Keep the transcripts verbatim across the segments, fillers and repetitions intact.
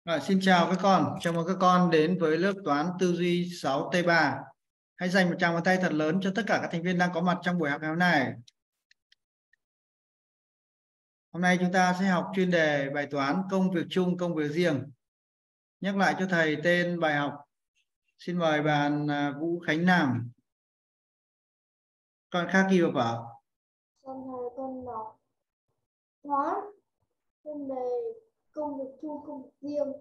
À, xin chào các con, chào mừng các con đến với lớp toán tư duy sáu T ba. Hãy dành một tràng pháo tay thật lớn cho tất cả các thành viên đang có mặt trong buổi học ngày hôm nay. Hôm nay chúng ta sẽ học chuyên đề bài toán công việc chung, công việc riêng. Nhắc lại cho thầy tên bài học. Xin mời bạn Vũ Khánh Nam. Con khác ghi vào vở. Con thầy con đọc toán chuyên đề công việc chung, công việc riêng.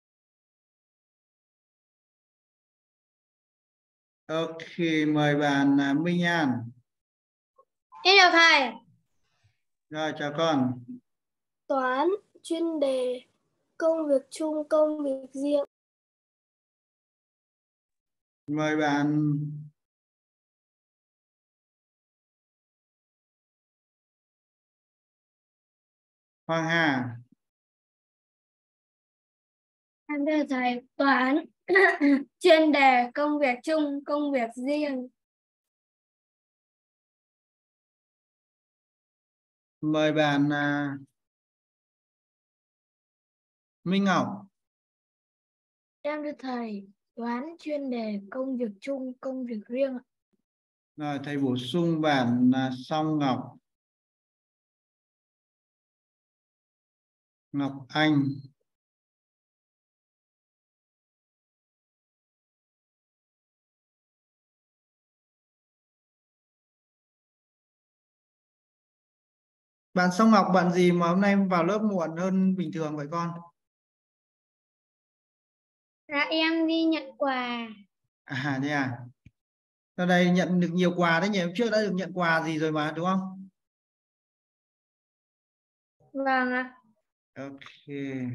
Ok, mời bạn Minh An. Em chào thầy. Rồi, chào con. Toán chuyên đề công việc chung, công việc riêng. Mời bạn Hoàng Hà. Em thưa thầy, toán chuyên đề công việc chung, công việc riêng. Mời bạn uh, Minh Ngọc. Em thưa thầy, toán chuyên đề công việc chung, công việc riêng. Rồi, thầy bổ sung bạn uh, Song Ngọc. Ngọc Anh. Bạn Song Ngọc, bạn gì mà hôm nay vào lớp muộn hơn bình thường vậy con? Dạ em đi nhận quà. À thế à? Ở đây nhận được nhiều quà đấy nhỉ? Hôm trước đã được nhận quà gì rồi mà đúng không? Vâng ạ. Ok.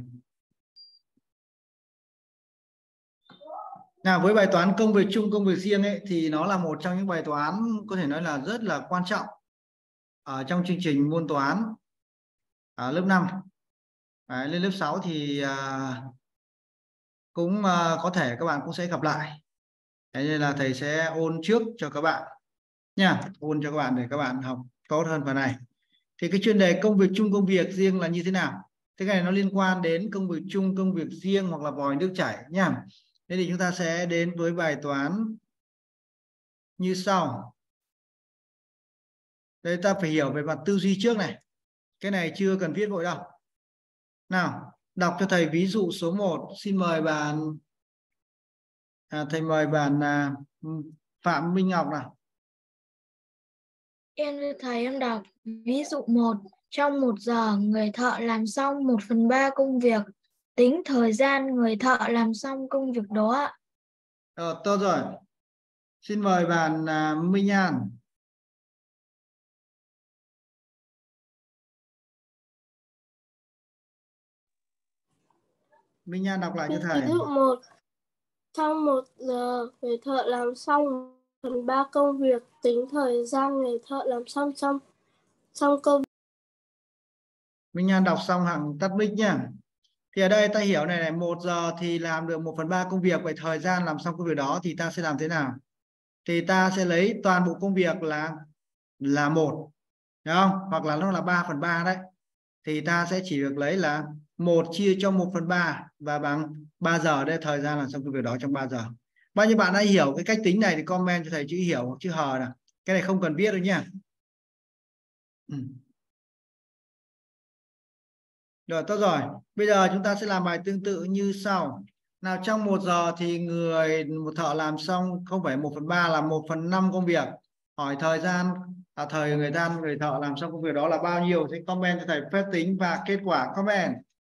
Nào, với bài toán công việc chung, công việc riêng ấy thì nó là một trong những bài toán có thể nói là rất là quan trọng ở trong chương trình môn toán ở lớp năm. Đấy, lên lớp sáu thì à, cũng à, có thể các bạn cũng sẽ gặp lại. Thế nên là thầy sẽ ôn trước cho các bạn nha, ôn cho các bạn để các bạn học tốt hơn phần này. Thì cái chuyên đề công việc chung, công việc riêng là như thế nào? Thế cái này nó liên quan đến công việc chung, công việc riêng hoặc là vòi nước chảy nha. Thế thì chúng ta sẽ đến với bài toán như sau. Đây, ta phải hiểu về mặt tư duy trước này. Cái này chưa cần viết vội đâu. Nào, đọc cho thầy ví dụ số một. Xin mời bạn à, thầy mời bạn à, Phạm Minh Ngọc nào. Em thưa thầy, em đọc ví dụ một. Trong một giờ, người thợ làm xong một phần ba công việc. Tính thời gian người thợ làm xong công việc đó ạ. Ờ, tốt rồi. Xin mời bạn à, Minh An. Minh An đọc lại cho thầy. Ví dụ một. Trong một giờ, người thợ làm xong một phần ba công việc. Tính thời gian người thợ làm xong xong, xong công. Minh An đọc xong hẳn tắt mic nhá. Thì ở đây ta hiểu này này, một giờ thì làm được một phần ba công việc. Vậy thời gian làm xong công việc đó thì ta sẽ làm thế nào? Thì ta sẽ lấy toàn bộ công việc là là một, đúng không? Hoặc là nó là ba phần ba đấy. Thì ta sẽ chỉ được lấy là một chia cho một phần ba và bằng ba giờ. Đây thời gian làm xong công việc đó trong ba giờ. Bao nhiêu bạn đã hiểu cái cách tính này thì comment cho thầy chữ hiểu hoặc chữ hờ nào. Cái này không cần viết đâu nha. Ừ. Rồi, tốt rồi. Bây giờ chúng ta sẽ làm bài tương tự như sau. Nào, trong một giờ thì người một thợ làm xong không phải một phần ba là một phần năm công việc. Hỏi thời gian, à, thời người ta người thợ làm xong công việc đó là bao nhiêu? Thì comment cho thầy phép tính và kết quả comment.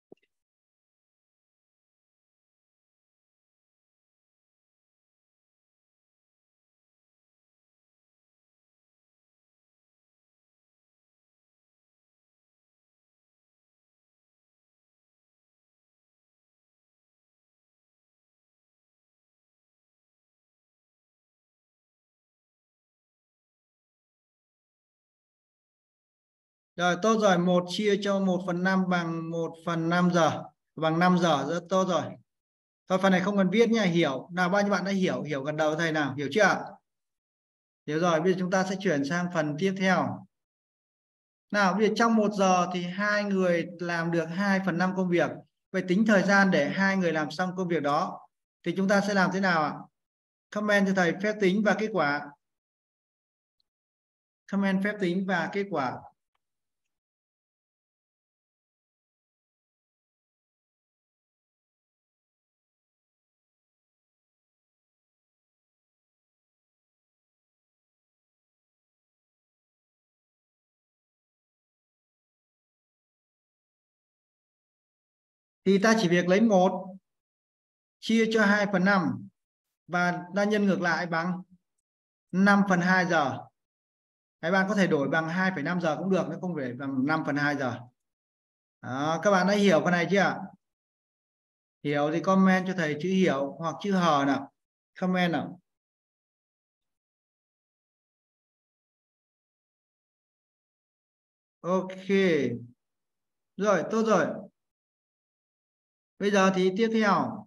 Rồi, tốt rồi. Một chia cho một phần năm bằng một phần năm giờ. Bằng năm giờ, rất tốt rồi. Thôi phần này không cần viết nha, hiểu. Nào, bao nhiêu bạn đã hiểu? Hiểu gần đầu thầy nào? Hiểu chưa? Hiểu rồi, bây giờ chúng ta sẽ chuyển sang phần tiếp theo. Nào, bây giờ trong một giờ thì hai người làm được hai phần năm công việc. Vậy tính thời gian để hai người làm xong công việc đó thì chúng ta sẽ làm thế nào ạ? Comment cho thầy phép tính và kết quả. Comment phép tính và kết quả. Thì ta chỉ việc lấy một chia cho hai phần năm và ta nhân ngược lại bằng năm phần hai giờ. Các bạn có thể đổi bằng hai phẩy năm giờ cũng được, nó không phải bằng năm phần hai giờ. Đó, các bạn đã hiểu cái này chưa ạ? Hiểu thì comment cho thầy chữ hiểu hoặc chữ hờ nào. Comment nào. Ok. Rồi, tốt rồi. Bây giờ thì tiếp theo.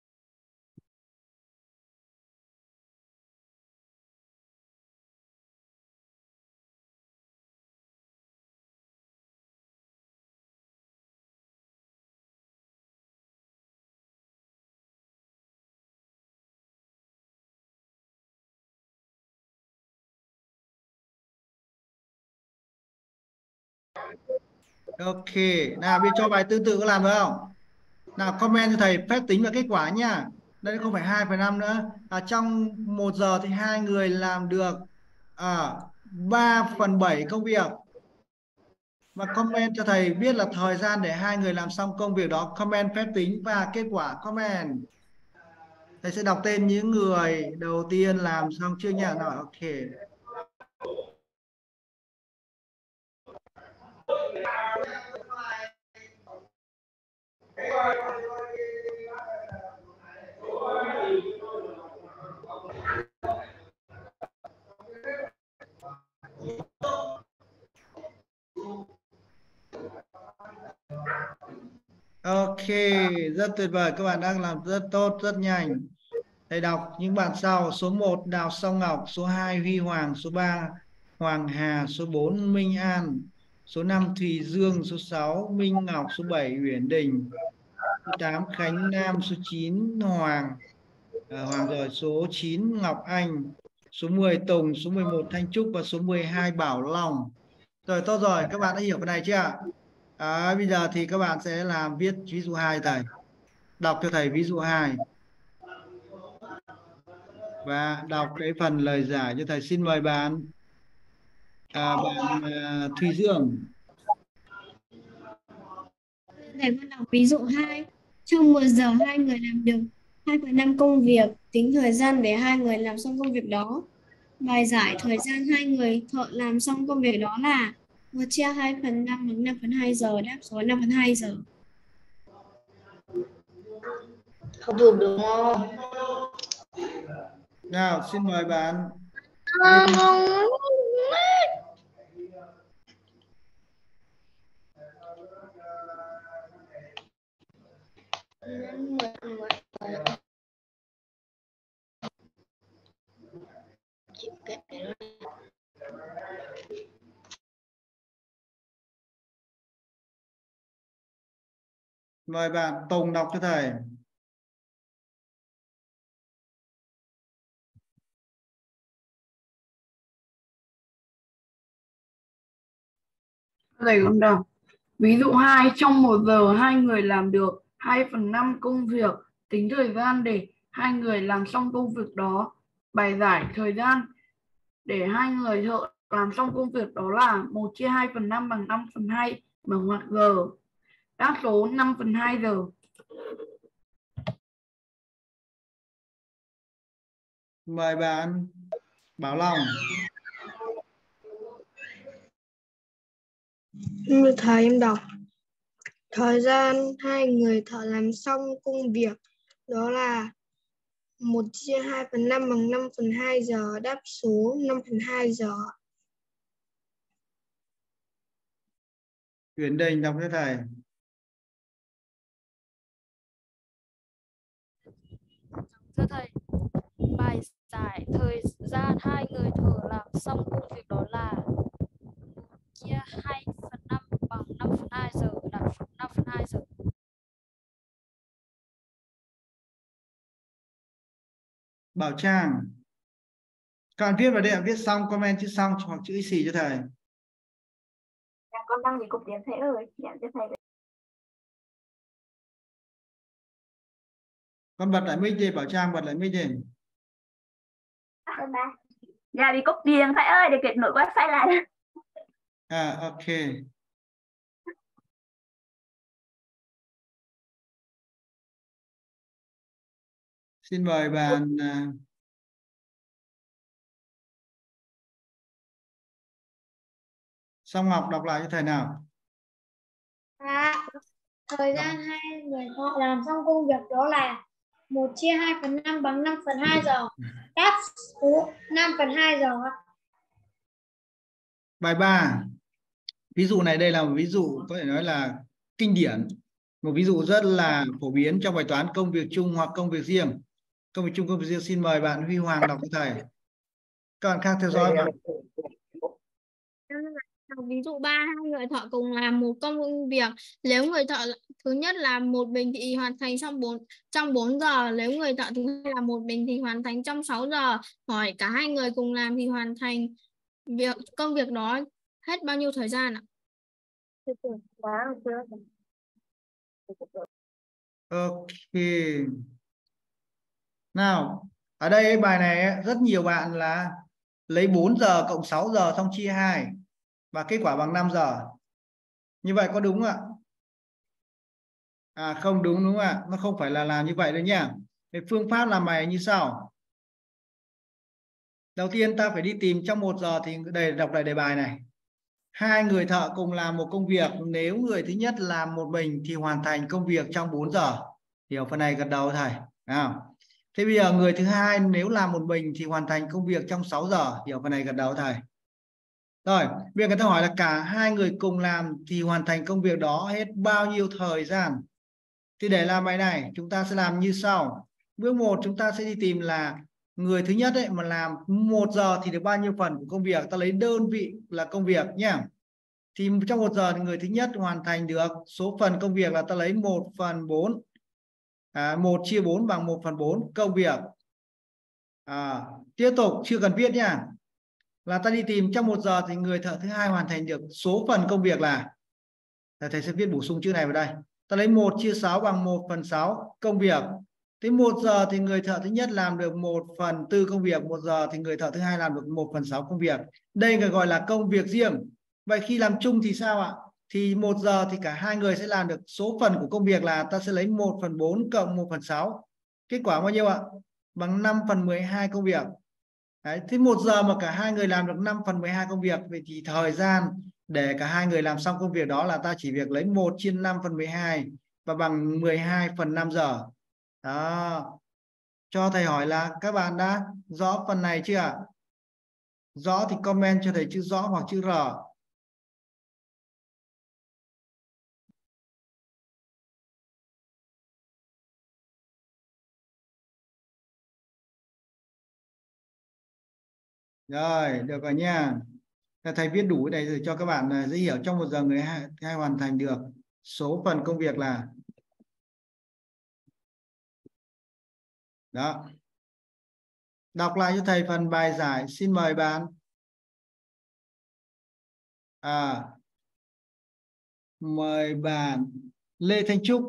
Ok, nào biết cho bài tương tự có làm được không? Nào comment cho thầy phép tính và kết quả nha. Đây không phải hai phần năm nữa. À, trong một giờ thì hai người làm được à, ba phần bảy công việc. Và comment cho thầy biết là thời gian để hai người làm xong công việc đó. Comment phép tính và kết quả. Comment. Thầy sẽ đọc tên những người đầu tiên làm xong chưa nhỉ? Nào, ok. Ok, rất tuyệt vời. Các bạn đang làm rất tốt, rất nhanh. Thầy đọc những bạn sau. Số một Đào Song Ngọc. Số hai Huy Hoàng. Số ba Hoàng Hà. Số bốn Minh An. Số năm Thùy Dương. Số sáu Minh Ngọc. Số bảy Uyển Đình. Số tám Khánh Nam. Số chín Hoàng à, Hoàng rồi. Số chín Ngọc Anh. Số mười Tùng. Số mười một Thanh Trúc. Và số mười hai Bảo Long. Rồi, tốt rồi. Các bạn đã hiểu cái này chưa ạ? À, bây giờ thì các bạn sẽ làm viết ví dụ hai thầy. Đọc cho thầy ví dụ hai và đọc cái phần lời giải cho thầy. Xin mời bạn à, bạn à, Thùy Dương. Thầy con đọc ví dụ hai. Trong một giờ hai người làm được hai phần năm công việc, tính thời gian để hai người làm xong công việc đó. Bài giải thời gian hai người thợ làm xong công việc đó là một chia hai phần năm bằng năm phần hai giờ, đáp số năm phần hai giờ. Không thuộc đúng không? Nào, xin mời bạn. À, không. Mời bạn Tùng đọc cho thầy. Thầy con đọc ví dụ hai. Trong một giờ hai người làm được hai phần năm công việc, tính thời gian để hai người làm xong công việc đó. Bài giải thời gian để hai người thợ làm xong công việc đó là một chia hai phần năm bằng năm phần hai bằng ngoặc giờ, đáp số năm phần hai giờ. Mời bạn Bảo Long. Như thầy em đọc. Thời gian hai người thợ làm xong công việc đó là một chia hai phần năm bằng năm phần hai giờ, đáp số năm phần hai giờ. Uyển Đình đọc cho thầy. Thưa thầy, bài giải thời gian hai người thợ làm xong công việc đó là chia hai phần năm bằng năm phần hai giờ, đáp số năm phần hai giờ. Bảo Trang. Các bạn viết vào đây, viết xong comment chữ xong hoặc chữ xì cho thầy. Dạ, con đăng thì cục tiền thầy ơi. Dạ, cho thầy. Con bật lại mic đi, Bảo Trang bật lại mic đi. Dạ, đi cục tiền thầy ơi, để kết nối wifi lại. À, ok. Xin mời bạn uh, Song Ngọc đọc lại cho thầy nào. À, thời gian hai người thợ làm xong công việc đó là một chia hai phần năm bằng năm phần hai giờ. Đáp số năm phần hai giờ. Bài ba. Ví dụ này đây là một ví dụ có thể nói là kinh điển. Một ví dụ rất là phổ biến trong bài toán công việc chung hoặc công việc riêng. Công việc chung, công việc riêng, xin mời bạn Huy Hoàng đọc cho thầy. Các bạn khác theo dõi. Ví dụ ba, hai người thợ cùng làm một công việc. Nếu người thợ thứ nhất làm một mình thì hoàn thành trong bốn trong bốn giờ. Nếu người thợ thứ hai làm một mình thì hoàn thành trong sáu giờ. Hỏi cả hai người cùng làm thì hoàn thành việc công việc đó hết bao nhiêu thời gian ạ? Ok. Nào, ở đây bài này rất nhiều bạn là lấy bốn giờ cộng sáu giờ xong chia hai và kết quả bằng năm giờ. Như vậy có đúng không ạ? À không đúng đúng không ạ? Nó không phải là làm như vậy đâu nhá. Cái phương pháp làm bài như sau. Đầu tiên ta phải đi tìm trong một giờ thì đây, đọc lại đề bài này. Hai người thợ cùng làm một công việc. Nếu người thứ nhất làm một mình thì hoàn thành công việc trong bốn giờ. Hiểu phần này gật đầu thầy. Nào. Thế bây giờ người thứ hai nếu làm một mình thì hoàn thành công việc trong sáu giờ. Hiểu phần này gật đầu thầy. Rồi, bây giờ người ta hỏi là cả hai người cùng làm thì hoàn thành công việc đó hết bao nhiêu thời gian? Thì để làm bài này chúng ta sẽ làm như sau. Bước một chúng ta sẽ đi tìm là người thứ nhất ấy mà làm một giờ thì được bao nhiêu phần của công việc. Ta lấy đơn vị là công việc nhé. Thì trong một giờ thì người thứ nhất hoàn thành được số phần công việc là ta lấy một phần bốn. À, một chia bốn bằng một phần bốn công việc. À, tiếp tục chưa cần viết nha. Là ta đi tìm trong một giờ thì người thợ thứ hai hoàn thành được số phần công việc là, thầy sẽ viết bổ sung chữ này vào đây. Ta lấy một chia sáu bằng một phần sáu công việc. Thế một giờ thì người thợ thứ nhất làm được một phần tư công việc, một giờ thì người thợ thứ hai làm được một phần sáu công việc. Đây người gọi là công việc riêng. Vậy khi làm chung thì sao ạ? Thì một giờ thì cả hai người sẽ làm được số phần của công việc là ta sẽ lấy một phần bốn cộng một phần sáu. Kết quả bao nhiêu ạ? Bằng năm phần mười hai công việc. Đấy, thế một giờ mà cả hai người làm được năm phần mười hai công việc, vậy thì thời gian để cả hai người làm xong công việc đó là ta chỉ việc lấy một chia năm phần mười hai và bằng mười hai phần năm giờ. Đó. Cho thầy hỏi là các bạn đã rõ phần này chưa ạ? Rõ thì comment cho thầy chữ rõ hoặc chữ R. Rồi, được rồi nha. Thầy viết đủ cái này rồi cho các bạn dễ hiểu. Trong một giờ người hai, hai hoàn thành được số phần công việc là đó. Đọc lại cho thầy phần bài giải. Xin mời bạn. À, mời bạn Lê Thanh Trúc.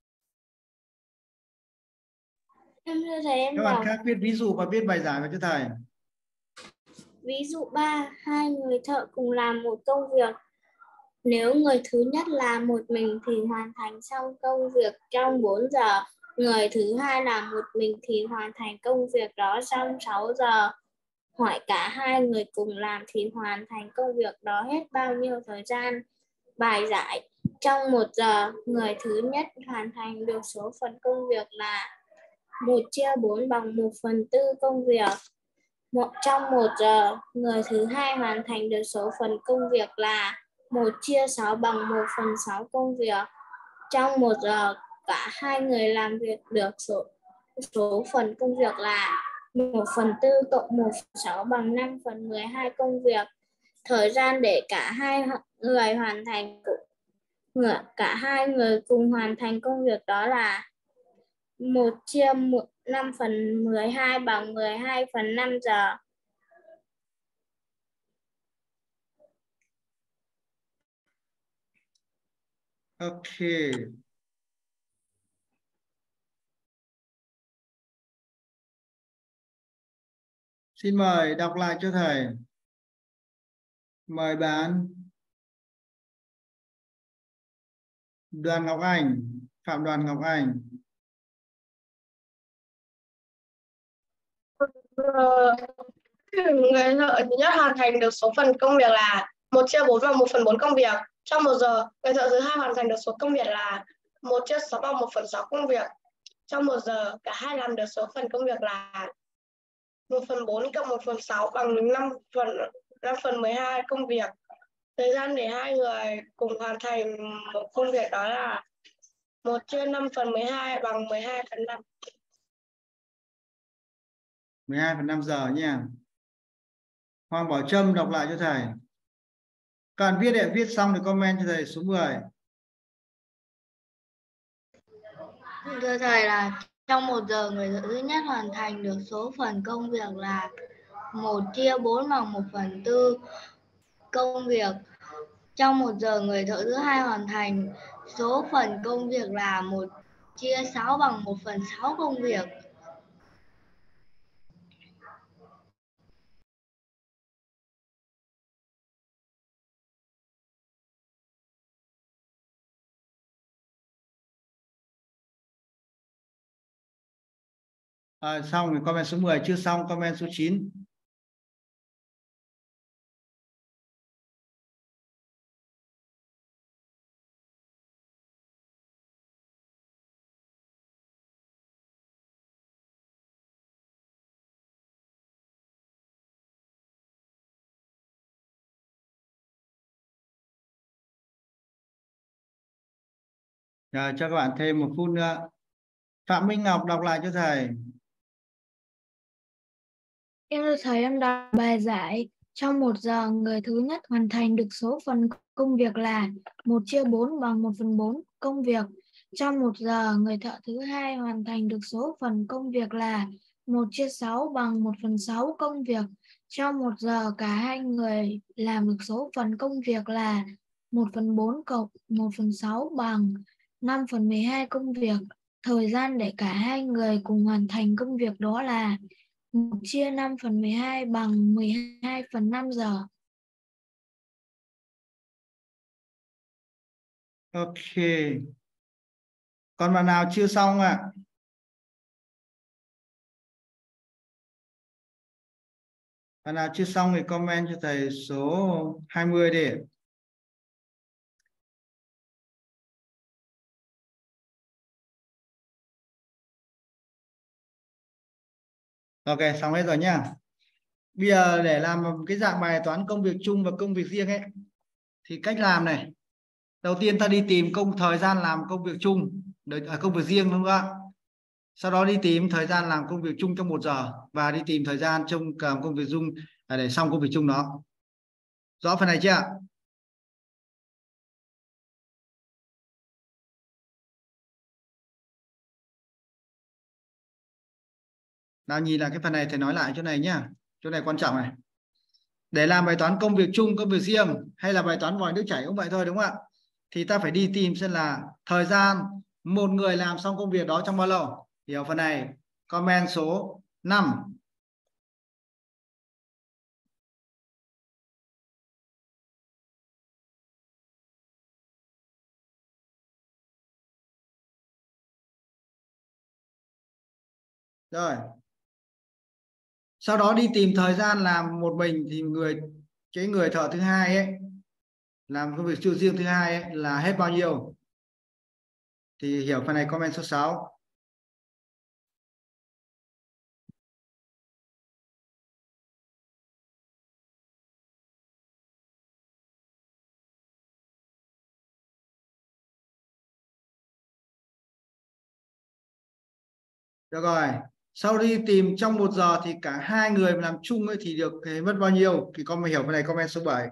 Em thưa thầy, em Các đọc. bạn khác viết ví dụ và viết bài giải vào cho thầy. Ví dụ ba, hai người thợ cùng làm một công việc. Nếu người thứ nhất làm một mình thì hoàn thành xong công việc trong bốn giờ. Người thứ hai làm một mình thì hoàn thành công việc đó trong sáu giờ. Hỏi cả hai người cùng làm thì hoàn thành công việc đó hết bao nhiêu thời gian? Bài giải. Trong một giờ, người thứ nhất hoàn thành được số phần công việc là một chia bốn bằng một phần tư công việc. Một, trong một giờ, người thứ hai hoàn thành được số phần công việc là một chia sáu bằng một phần sáu công việc. Trong một giờ, cả hai người làm việc được số, số phần công việc là một phần tư cộng một phần sáu bằng năm phần mười hai công việc. Thời gian để cả hai người hoàn thành cả hai người cùng hoàn thành công việc đó là một chia một năm phần mười hai bằng mười hai phần năm giờ. Ok. Xin mời đọc lại cho thầy. Mời bạn Đoàn Ngọc Anh, Phạm Đoàn Ngọc Anh. Người thợ thứ nhất hoàn thành được số phần công việc là một chia bốn bằng một phần bốn công việc. Trong một giờ, người thợ thứ hai hoàn thành được số công việc là một chia sáu bằng một phần sáu công việc. Trong một giờ, cả hai làm được số phần công việc là một phần bốn cộng một phần sáu bằng năm phần năm phần mười hai công việc. Thời gian để hai người cùng hoàn thành một công việc đó là một chia năm phần mười hai bằng mười hai phần năm. mười hai phần năm giờ nha. Hoàng Bảo Trâm đọc lại cho thầy. Các bạn viết để viết xong thì comment cho thầy số mười. Thưa thầy là trong một giờ người thợ thứ nhất hoàn thành được số phần công việc là một chia bốn bằng một phần tư công việc. Trong một giờ người thợ thứ hai hoàn thành số phần công việc là một chia sáu bằng một phần sáu công việc. À, xong rồi comment số mười, chưa xong comment số chín. Rồi, cho các bạn thêm một phút nữa. Phạm Minh Ngọc đọc lại cho thầy. Em thưa thầy, em đọc bài giải. Trong một giờ, người thứ nhất hoàn thành được số phần công việc là một chia bốn bằng một phần bốn công việc. Trong một giờ, người thợ thứ hai hoàn thành được số phần công việc là một chia sáu bằng một phần sáu công việc. Trong một giờ, cả hai người làm được số phần công việc là một phần bốn cộng một phần sáu bằng năm phần mười hai công việc. Thời gian để cả hai người cùng hoàn thành công việc đó là một chia năm phần mười hai bằng mười hai phần năm giờ. Ok. Còn bạn nào chưa xong ạ? À? Bạn nào chưa xong thì comment cho thầy số hai mươi đi. Ok, xong hết rồi nhá. Bây giờ để làm cái dạng bài toán công việc chung và công việc riêng ấy thì cách làm này. Đầu tiên ta đi tìm công thời gian làm công việc chung, à, công việc riêng đúng không ạ? Sau đó đi tìm thời gian làm công việc chung trong một giờ và đi tìm thời gian trong làm công việc chung để xong công việc chung đó. Rõ phần này chưa ạ? Nào nhìn lại cái phần này thầy nói lại chỗ này nhá. Chỗ này quan trọng này. Để làm bài toán công việc chung, công việc riêng hay là bài toán vòi nước chảy cũng vậy thôi đúng không ạ? Thì ta phải đi tìm xem là thời gian một người làm xong công việc đó trong bao lâu. Hiểu phần này comment số năm. Rồi. Sau đó đi tìm thời gian làm một mình thì người cái người thợ thứ hai ấy làm công việc chưa riêng thứ hai ấy, là hết bao nhiêu. Thì hiểu phần này comment số sáu. Được rồi. Sau đi tìm trong một giờ thì cả hai người làm chung ấy thì được thì mất bao nhiêu. Thì con mà hiểu phần này comment số bảy.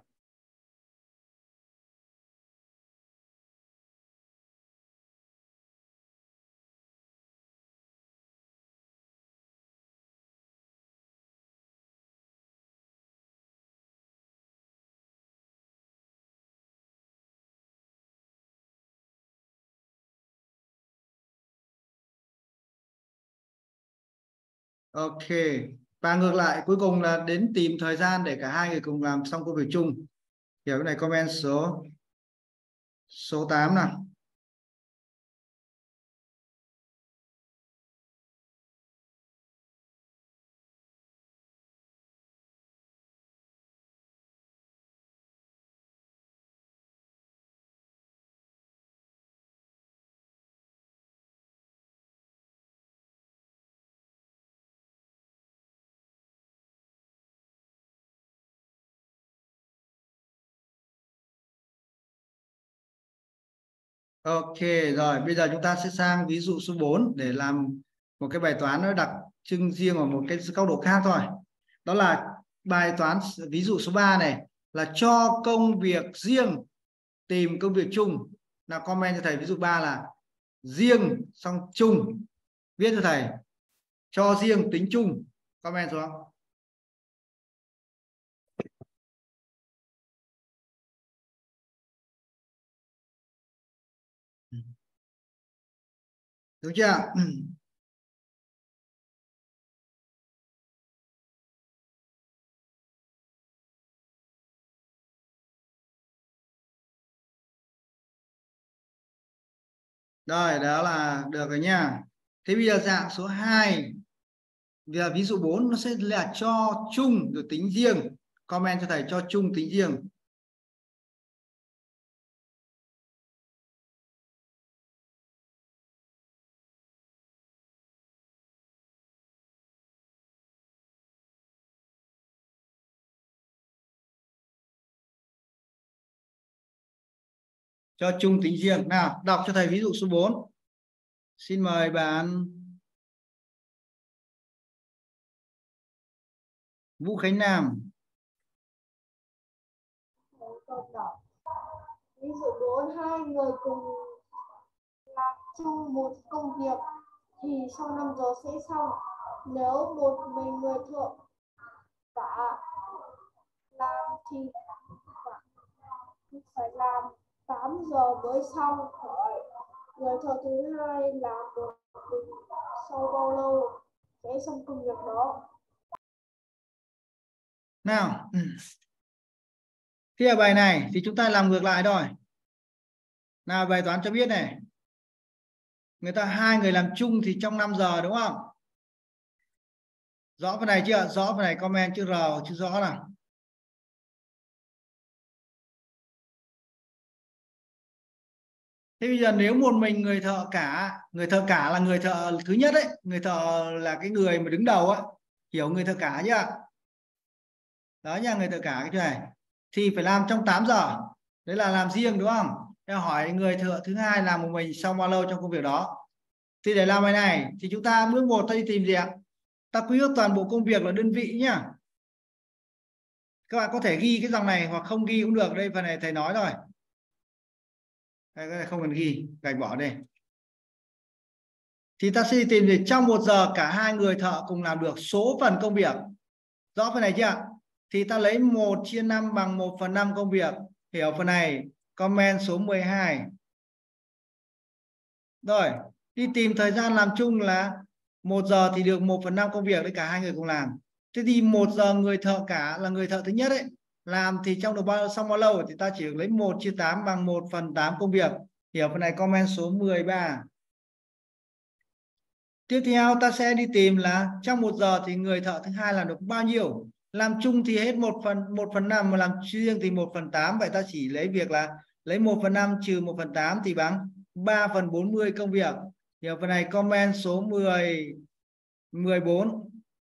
Ok. Và ngược lại cuối cùng là đến tìm thời gian để cả hai người cùng làm xong công việc chung. Kiểu cái này comment số số tám nào. Ok rồi, bây giờ chúng ta sẽ sang ví dụ số bốn để làm một cái bài toán nó đặc trưng riêng ở một cái góc độ khác thôi. Đó là bài toán ví dụ số ba này là cho công việc riêng tìm công việc chung. Nào comment cho thầy ví dụ ba là riêng xong chung. Viết cho thầy. Cho riêng tính chung. Comment xuống. Đúng chưa? Rồi, đó là được rồi nha. Thế bây giờ dạng số hai, giờ ví dụ bốn nó sẽ là cho chung rồi tính riêng. Comment cho thầy cho chung tính riêng. Cho chung tính riêng. Nào, đọc cho thầy ví dụ số bốn. Xin mời bạn Vũ Khánh Nam. Ví dụ bốn, hai người cùng làm chung một công việc thì sau năm giờ sẽ xong. Nếu một mình người thợ cả làm thì phải làm tám giờ mới xong. Hỏi người thợ thứ hai làm một mình sau bao lâu sẽ xong công việc đó? Nào, khi ở bài này thì chúng ta làm ngược lại thôi. Nào, bài toán cho biết này. Người ta hai người làm chung thì trong năm giờ đúng không? Rõ phần này chưa? Rõ phần này comment chữ R chữ rõ nào. Thế bây giờ nếu một mình người thợ cả, người thợ cả là người thợ thứ nhất đấy, người thợ là cái người mà đứng đầu á, hiểu người thợ cả chưa? Đó nha, người thợ cả cái chỗ này thì phải làm trong tám giờ. Đấy là làm riêng đúng không? Thế hỏi người thợ thứ hai làm một mình sau bao lâu trong công việc đó. Thì để làm bài này thì chúng ta bước một ta đi tìm gì ạ? Ta quy ước toàn bộ công việc là đơn vị nhá. Các bạn có thể ghi cái dòng này hoặc không ghi cũng được. Đây phần này thầy nói rồi. Đây, cái này không cần ghi, gạch bỏ đây. Thì ta sẽ đi tìm thì trong một giờ cả hai người thợ cùng làm được số phần công việc. Rõ phần này chưa? Thì ta lấy một chia năm bằng một phần năm công việc. Hiểu phần này. Comment số mười hai. Rồi, đi tìm thời gian làm chung là một giờ thì được một phần năm công việc đấy, cả hai người cùng làm. Thế thì một giờ người thợ cả là người thợ thứ nhất ấy làm thì trong được bao xong bao lâu thì ta chỉ được lấy một chia tám bằng một phần tám công việc. Hiểu phần này comment số mười ba. Tiếp theo ta sẽ đi tìm là trong một giờ thì người thợ thứ hai làm được bao nhiêu. Làm chung thì hết một phần một phần năm, mà làm riêng thì một phần tám. Vậy ta chỉ lấy việc là lấy một phần năm trừ một phần tám thì bằng ba phần bốn mươi công việc. Hiểu phần này comment số mười, mười bốn.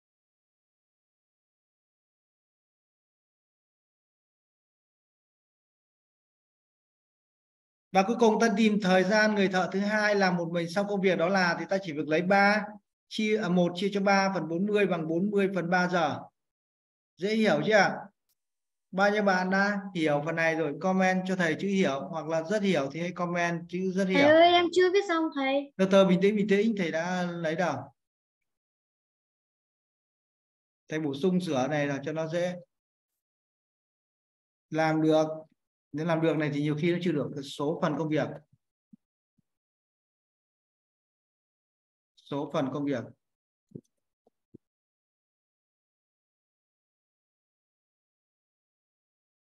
Và cuối cùng ta tìm thời gian người thợ thứ hai làm một mình xong công việc đó là thì ta chỉ việc lấy ba chia à, một chia cho ba phần bốn mươi bằng bốn mươi phần ba giờ. Dễ hiểu chưa? Bao nhiêu bạn đã hiểu phần này rồi comment cho thầy chữ hiểu, hoặc là rất hiểu thì hãy comment chữ rất hiểu. Thầy ơi, em chưa viết xong thầy. Từ từ bình tĩnh bình tĩnh, thầy đã lấy đâu. Thầy bổ sung sửa này là cho nó dễ làm được. Nếu làm được này thì nhiều khi nó chưa được số phần công việc. Số phần công việc.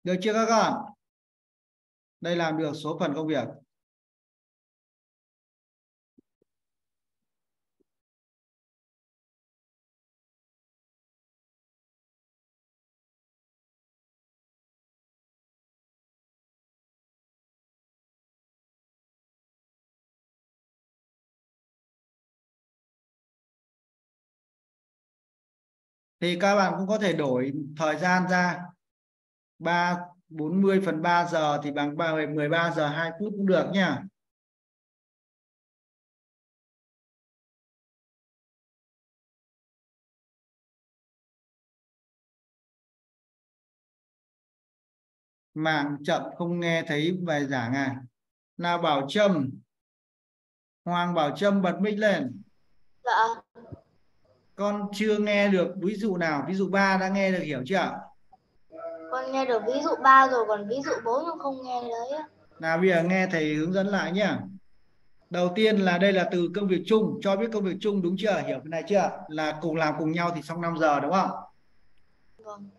Được chưa các con? Đây làm được số phần công việc. Thì các bạn cũng có thể đổi thời gian ra, ba bốn mươi phần ba giờ thì bằng mười ba giờ hai phút cũng được nha. Mạng chậm không nghe thấy bài giảng à? Nào Bảo Trâm, Hoàng Bảo Trâm bật mic lên. Dạ. Con chưa nghe được ví dụ nào, ví dụ ba đã nghe được, hiểu chưa? Con nghe được ví dụ ba rồi, còn ví dụ bốn con không nghe đấy. Nào bây giờ nghe thầy hướng dẫn lại nhá. Đầu tiên là đây là từ công việc chung, cho biết công việc chung đúng chưa? Hiểu cái này chưa? Là cùng làm cùng nhau thì xong năm giờ đúng không? Vâng.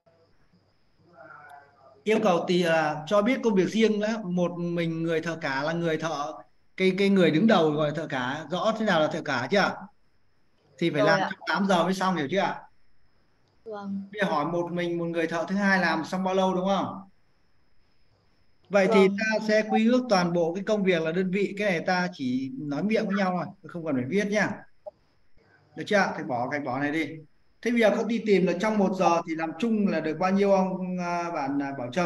Yêu cầu thì là cho biết công việc riêng đó, một mình người thợ cả là người thợ, cái cái người đứng đầu gọi là thợ cả, rõ thế nào là thợ cả chưa? Thì phải Rồi làm ạ. trong tám giờ mới xong, hiểu chưa? Vâng. Bây giờ hỏi một mình một người thợ thứ hai làm xong bao lâu đúng không? Vậy thì Vâng. ta sẽ quy ước toàn bộ cái công việc là đơn vị, cái này ta chỉ nói miệng với nhau thôi, không cần phải viết nhá. Được chưa? Thì bỏ gạch bỏ này đi. Thế bây giờ có đi tìm là trong một giờ thì làm chung là được bao nhiêu không à, bạn à, Bảo Trâm?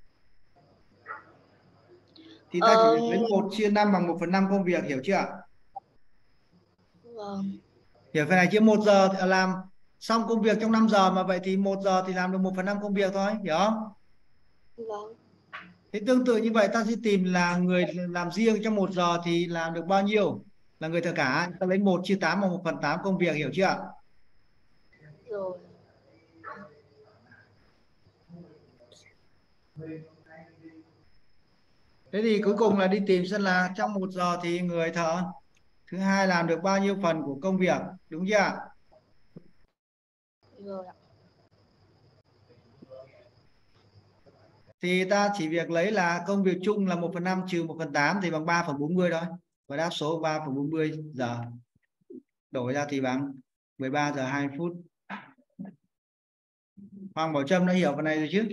Thì ta chỉ Ờ, việc lấy một chia năm bằng một phần năm công việc, hiểu chưa? vâng. Hiểu cái này chưa? Một giờ thì làm xong công việc trong năm giờ, mà vậy thì một giờ thì làm được một phần năm công việc thôi, hiểu không? Vâng. Thế tương tự như vậy ta sẽ tìm là người làm riêng trong một giờ thì làm được bao nhiêu, là người thợ cả, ta lấy một chia tám bằng một phần tám công việc, hiểu chưa? Rồi. Thế thì cuối cùng là đi tìm xem là trong một giờ thì người thợ thứ hai làm được bao nhiêu phần của công việc, đúng chưa? Rồi ạ. Thì ta chỉ việc lấy là công việc chung là một phần năm trừ một phần tám thì bằng ba phần bốn mươi thôi, và đáp số ba phần bốn mươi giờ đổi ra thì bằng mười ba giờ hai phút. Hoàng Bảo Trâm đã hiểu phần này rồi chứ?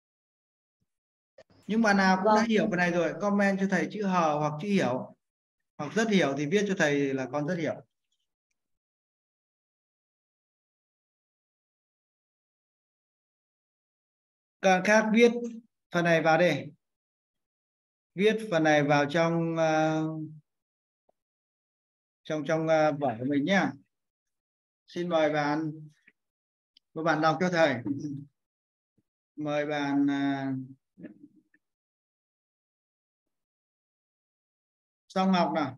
Nhưng bạn nào cũng đã Vâng. hiểu phần này rồi comment cho thầy chữ hờ hoặc chữ hiểu, hoặc rất hiểu thì viết cho thầy là con rất hiểu. Các khác viết phần này vào đây, viết phần này vào trong uh, trong trong uh, vở của mình nhá. Xin mời bạn, một bạn đọc cho thầy. Mời bạn uh, Song Ngọc nào.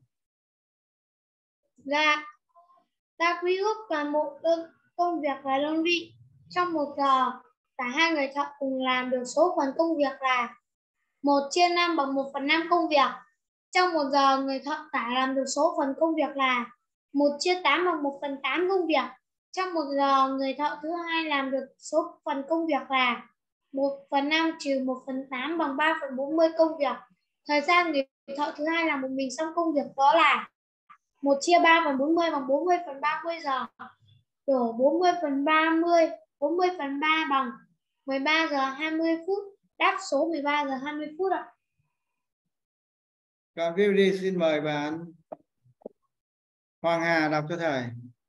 Dạ, ta quy ước toàn bộ đơn công việc là đơn vị. Trong một giờ, cả hai người thợ cùng làm được số phần công việc là một chia năm bằng một phần năm công việc. Trong một giờ, người thợ cả làm được số phần công việc là một chia tám bằng một phần tám công việc. Trong một giờ, người thợ thứ hai làm được số phần công việc là một phần năm trừ một phần tám bằng ba phần bốn mươi công việc. Thời gian người thợ thứ hai làm một mình xong công việc đó là một chia ba phần bốn mươi bằng bốn mươi phần ba mươi giờ. Đổ bốn mươi phần ba mươi, bốn mươi phần ba bằng mười ba giờ hai mươi phút. Đáp số mười ba giờ hai mươi phút ạ. Các viết đi, xin mời bạn Hoàng Hà đọc cho thầy.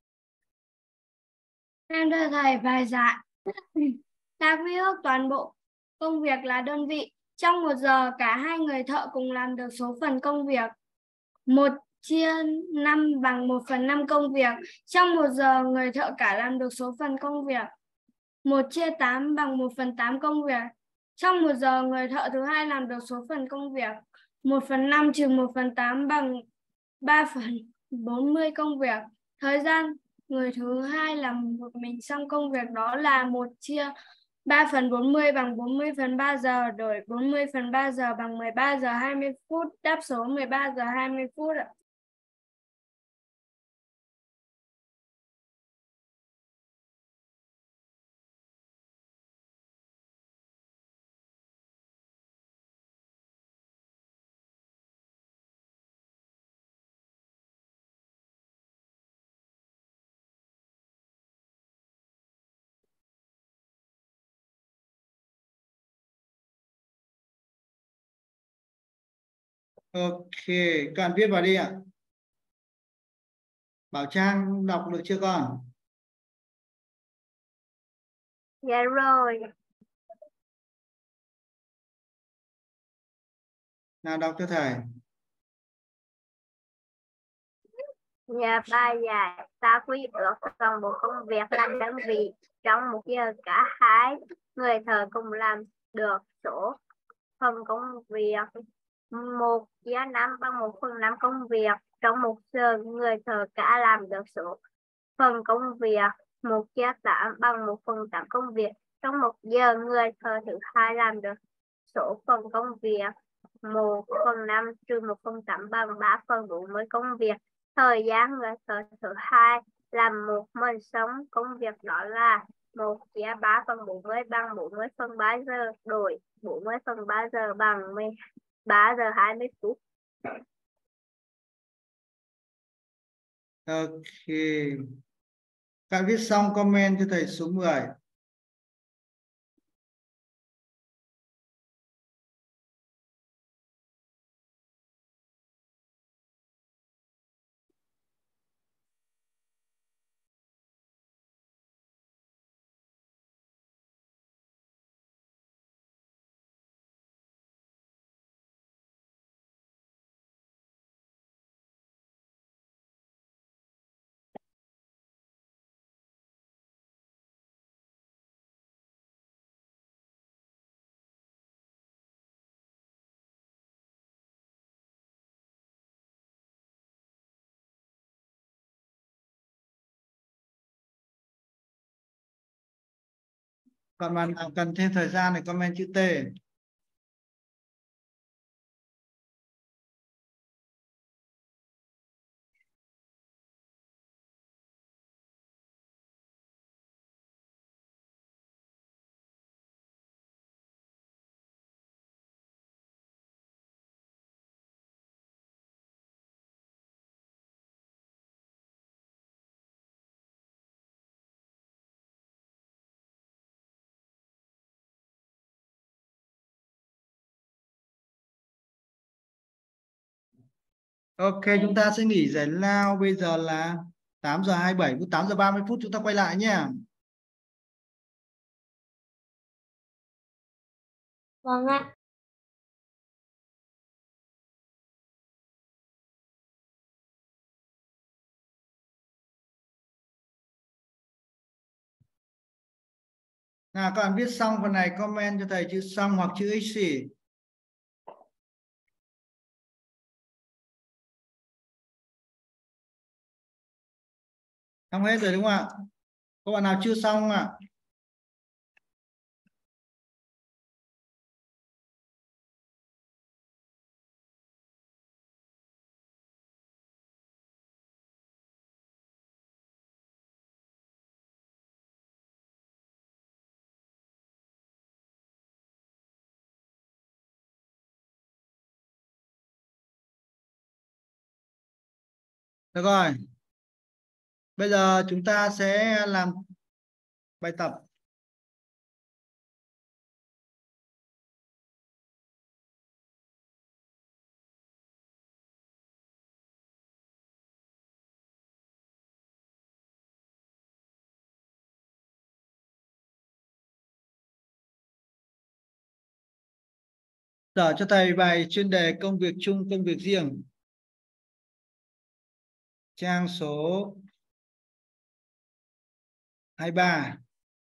Em đưa thầy bài giải. Ta quy ước toàn bộ công việc là đơn vị. Trong một giờ, cả hai người thợ cùng làm được số phần công việc một chia năm bằng một phần năm công việc. Trong một giờ, người thợ cả làm được số phần công việc một chia tám bằng một phần tám công việc. Trong một giờ, người thợ thứ hai làm được số phần công việc một phần năm trừ một phần tám bằng ba phần bốn mươi công việc. Thời gian người thứ hai làm một mình xong công việc đó là một chia ba phần bốn mươi bằng bốn mươi phần ba giờ, đổi bốn mươi phần ba giờ bằng mười ba giờ hai mươi phút. Đáp số mười ba giờ hai mươi phút ạ. Ok, các bạn viết vào đi ạ. Bảo Trang đọc được chưa con? Dạ rồi. Nào đọc cho thầy. Nhà bài giải ta quy ước toàn bộ công việc làm đơn vị trong một giờ cả hai người thợ cùng làm được số phần công việc một chia năm bằng một phần năm công việc trong một giờ người thợ cả làm được số phần công việc một chia tám bằng một phần tám công việc trong một giờ người thợ thứ hai làm được số phần công việc một phần năm trừ một phần tám bằng ba phần bốn mươi công việc. Thời gian người thợ thứ hai làm một mình sống công việc đó là một chia ba phần bốn mươi bằng bốn mươi phần ba giờ đổi bốn mươi phần ba giờ bằng mười ba giờ hai mươi phút. Ok. Các viết xong comment cho thầy số mười. Còn bạn nào cần thêm thời gian thì comment chữ T. Ok, chúng ta sẽ nghỉ giải lao. Bây giờ là tám giờ hai mươi bảy phút, tám giờ ba mươi phút chúng ta quay lại nhé. Vâng ạ. Nào các bạn viết xong phần này comment cho thầy chữ xong hoặc chữ X. Xong hết rồi đúng không ạ? Có bạn nào chưa xong ạ? Được rồi. Bây giờ chúng ta sẽ làm bài tập. Đỡ cho thầy bài chuyên đề công việc chung, công việc riêng. Trang số hai mươi ba.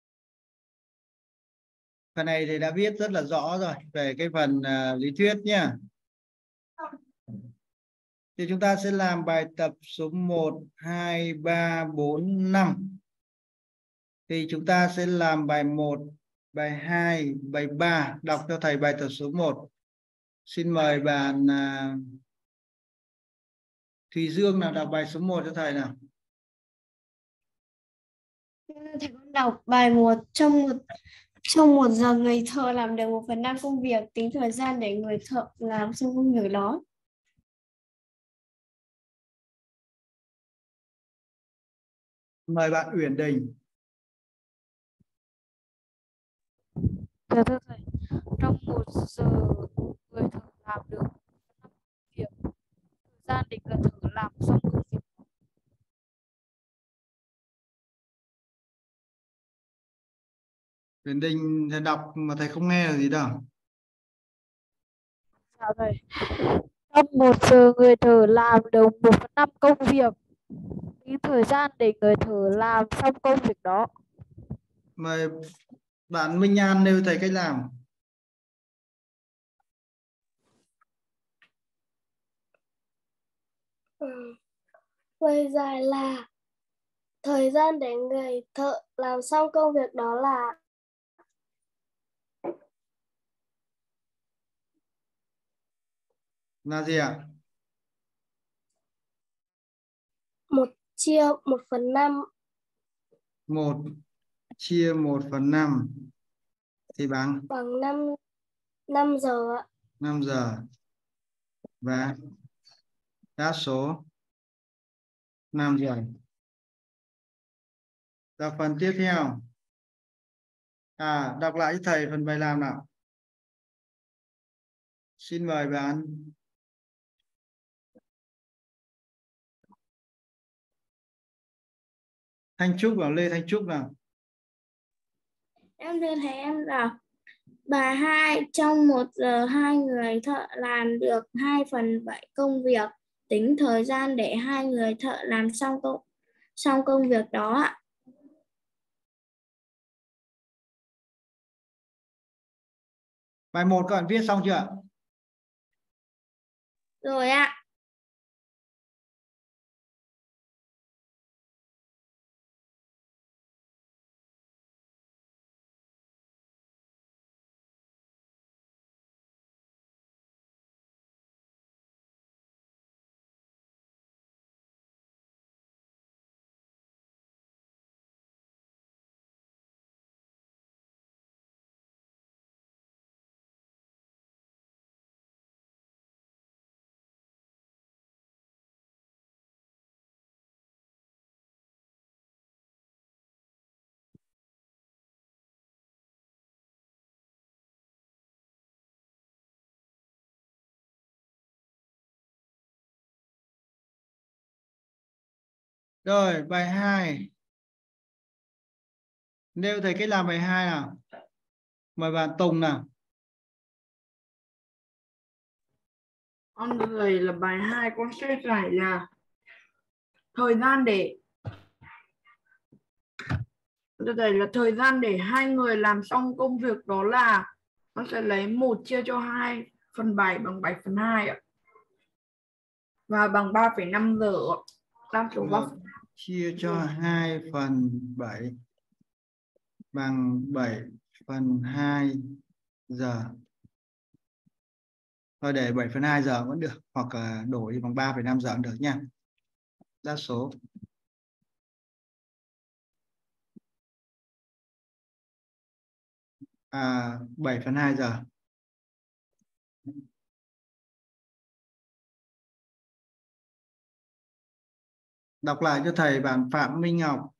Phần này thì đã viết rất là rõ rồi về cái phần uh, lý thuyết nhé. Thì chúng ta sẽ làm bài tập số một, hai, ba, bốn, năm. Thì chúng ta sẽ làm bài một, bài hai, bài ba. Đọc cho thầy bài tập số một. Xin mời bạn uh, Thùy Dương nào đọc bài số một cho thầy nào. Thầy con đọc bài một. Trong một trong một giờ người thợ làm được một phần năm công việc, tính thời gian để người thợ làm xong công việc đó. Mời bạn Uyển Đình. Dạ thưa thầy, trong một giờ người thợ làm được việc, thời gian để người thợ làm xong công việc. Tuyển Đình thầy đọc mà thầy không nghe là gì đâu. Dạ thầy. Trong một giờ người thợ làm được một phần năm công việc. Tính thời gian để người thợ làm xong công việc đó. Mời bạn Minh An nêu thầy cách làm. Ừ. Lời giải là thời gian để người thợ làm xong công việc đó là Là gì ạ? một chia một phần năm. Một chia một phần năm thì bằng Bằng năm năm giờ ạ. năm giờ. Và đáp số năm giờ. Đọc phần tiếp theo. À, đọc lại cho thầy phần bài làm nào. Xin mời bạn. Thanh Trúc vào, Lê Thanh Trúc nào. Em thưa thầy, em đọc bài hai. Trong một giờ hai người thợ làm được hai phần bảy công việc. Tính thời gian để hai người thợ làm xong công xong công việc đó ạ. Bài một các bạn viết xong chưa ạ? Rồi ạ. Rồi, bài hai. Nêu thầy cách làm bài hai nào. Mời bạn Tùng nào. Con người là bài hai, con sẽ giải là thời gian để đây là thời gian để hai người làm xong công việc đó là con sẽ lấy một chia cho hai phần bảy bằng bảy phần hai ạ. Và bằng ba phẩy năm giờ. Đáp số một chia cho hai phần bảy bằng bảy phần hai giờ. Thôi để bảy phần hai giờ vẫn được, hoặc là đổi bằng ba phẩy năm giờ cũng được nha. Đáp số à, bảy phần hai giờ. Đọc lại cho thầy bạn Phạm Minh Ngọc.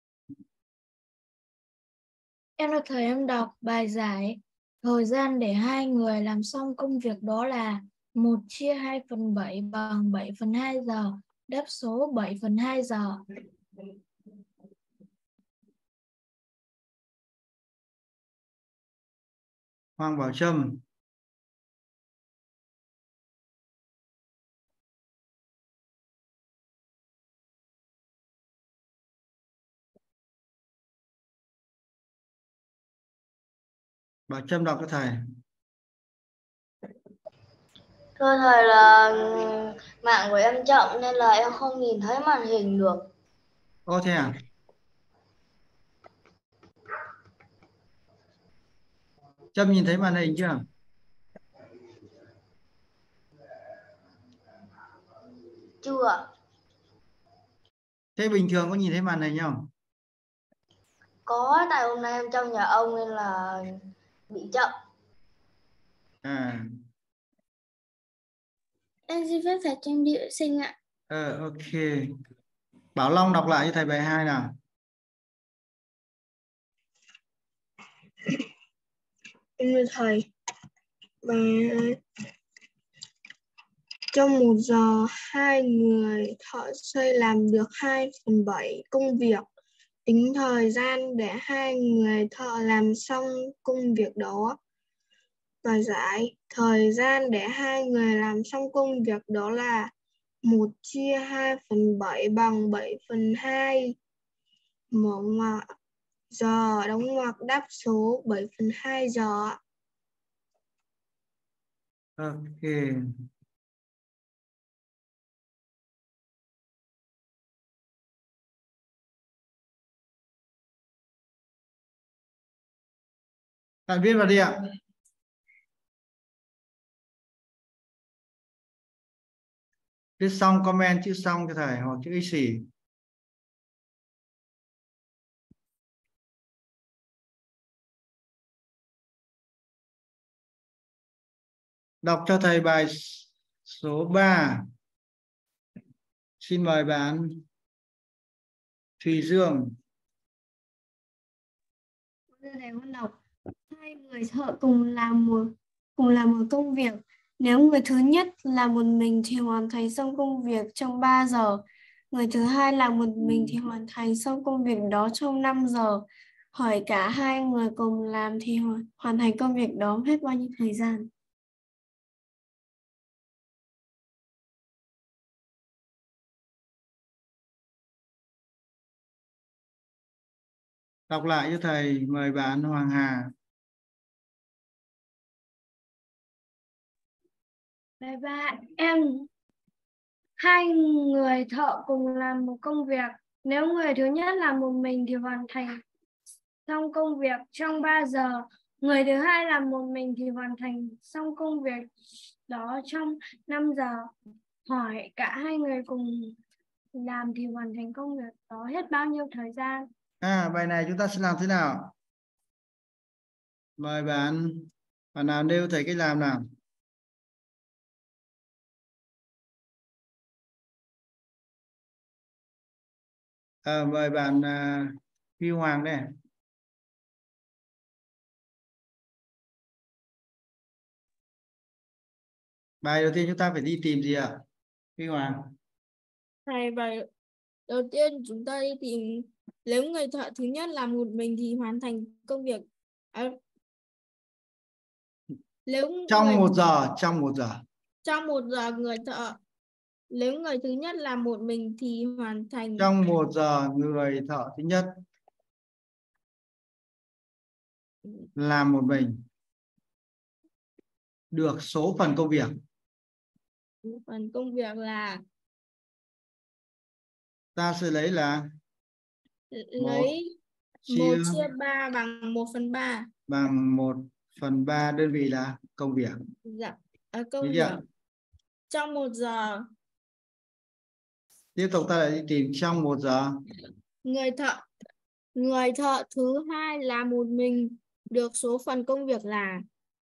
Em thưa thầy, em đọc bài giải. Thời gian để hai người làm xong công việc đó là một chia hai phần bảy bằng bảy phần hai giờ. Đáp số bảy phần hai giờ. Hoàng Bảo Trâm. Bảo Trâm đọc cho thầy. Thưa thầy là mạng của em chậm nên là em không nhìn thấy màn hình được. Ô thế à? Trâm nhìn thấy màn hình chưa? Chưa. Thế bình thường có nhìn thấy màn hình không? Có, tại hôm nay em trong nhà ông nên là bị chậm. À. Em xin phép thầy cho em đi vệ sinh ạ. Ờ, ok. Bảo Long đọc lại cho thầy bài hai nào. Em thưa thầy, bài Trong một giờ, hai người thợ xây làm được hai phần bảy công việc. Tính thời gian để hai người thợ làm xong công việc đó. Bài giải, thời gian để hai người làm xong công việc đó là một chia hai phần bảy bằng bảy phần hai. Mở ngoặc giờ, đóng ngoặc đáp số bảy phần hai giờ. Ok. Bạn viết vào đi ạ. Viết xong comment chữ xong cho thầy hoặc chữ y xỉ. Đọc cho thầy bài số ba. Xin mời bạn Thùy Dương. Thầy con đọc. Hai người thợ cùng làm một cùng làm một công việc. Nếu người thứ nhất làm một mình thì hoàn thành xong công việc trong ba giờ. Người thứ hai làm một mình thì hoàn thành xong công việc đó trong năm giờ. Hỏi cả hai người cùng làm thì hoàn, hoàn thành công việc đó hết bao nhiêu thời gian? Đọc lại cho thầy, mời bạn Hoàng Hà. Bài ba, em hai người thợ cùng làm một công việc. Nếu người thứ nhất làm một mình thì hoàn thành xong công việc trong ba giờ. Người thứ hai làm một mình thì hoàn thành xong công việc đó trong năm giờ. Hỏi cả hai người cùng làm thì hoàn thành công việc đó hết bao nhiêu thời gian? À, bài này chúng ta sẽ làm thế nào? Mời bạn, bạn nào nêu thầy cách làm nào. À, mời bạn uh, Huy Hoàng đây. Bài đầu tiên chúng ta phải đi tìm gì ạ? Huy Hoàng. Thầy, bài đầu tiên chúng ta đi tìm nếu người thợ thứ nhất làm một mình thì hoàn thành công việc. À, nếu Trong người, một giờ, trong một giờ. trong một giờ người thợ nếu người thứ nhất làm một mình thì hoàn thành Trong một giờ người thợ thứ nhất làm một mình được số phần công việc. phần công việc là Ta sẽ lấy là lấy một chia ba bằng một phần ba. Bằng một phần ba đơn vị là công việc. Dạ, à, công Đúng việc. chưa? Trong một giờ. Tiếp tục ta lại đi tìm trong một giờ. Người thợ người thợ thứ hai làm một mình được số phần công việc là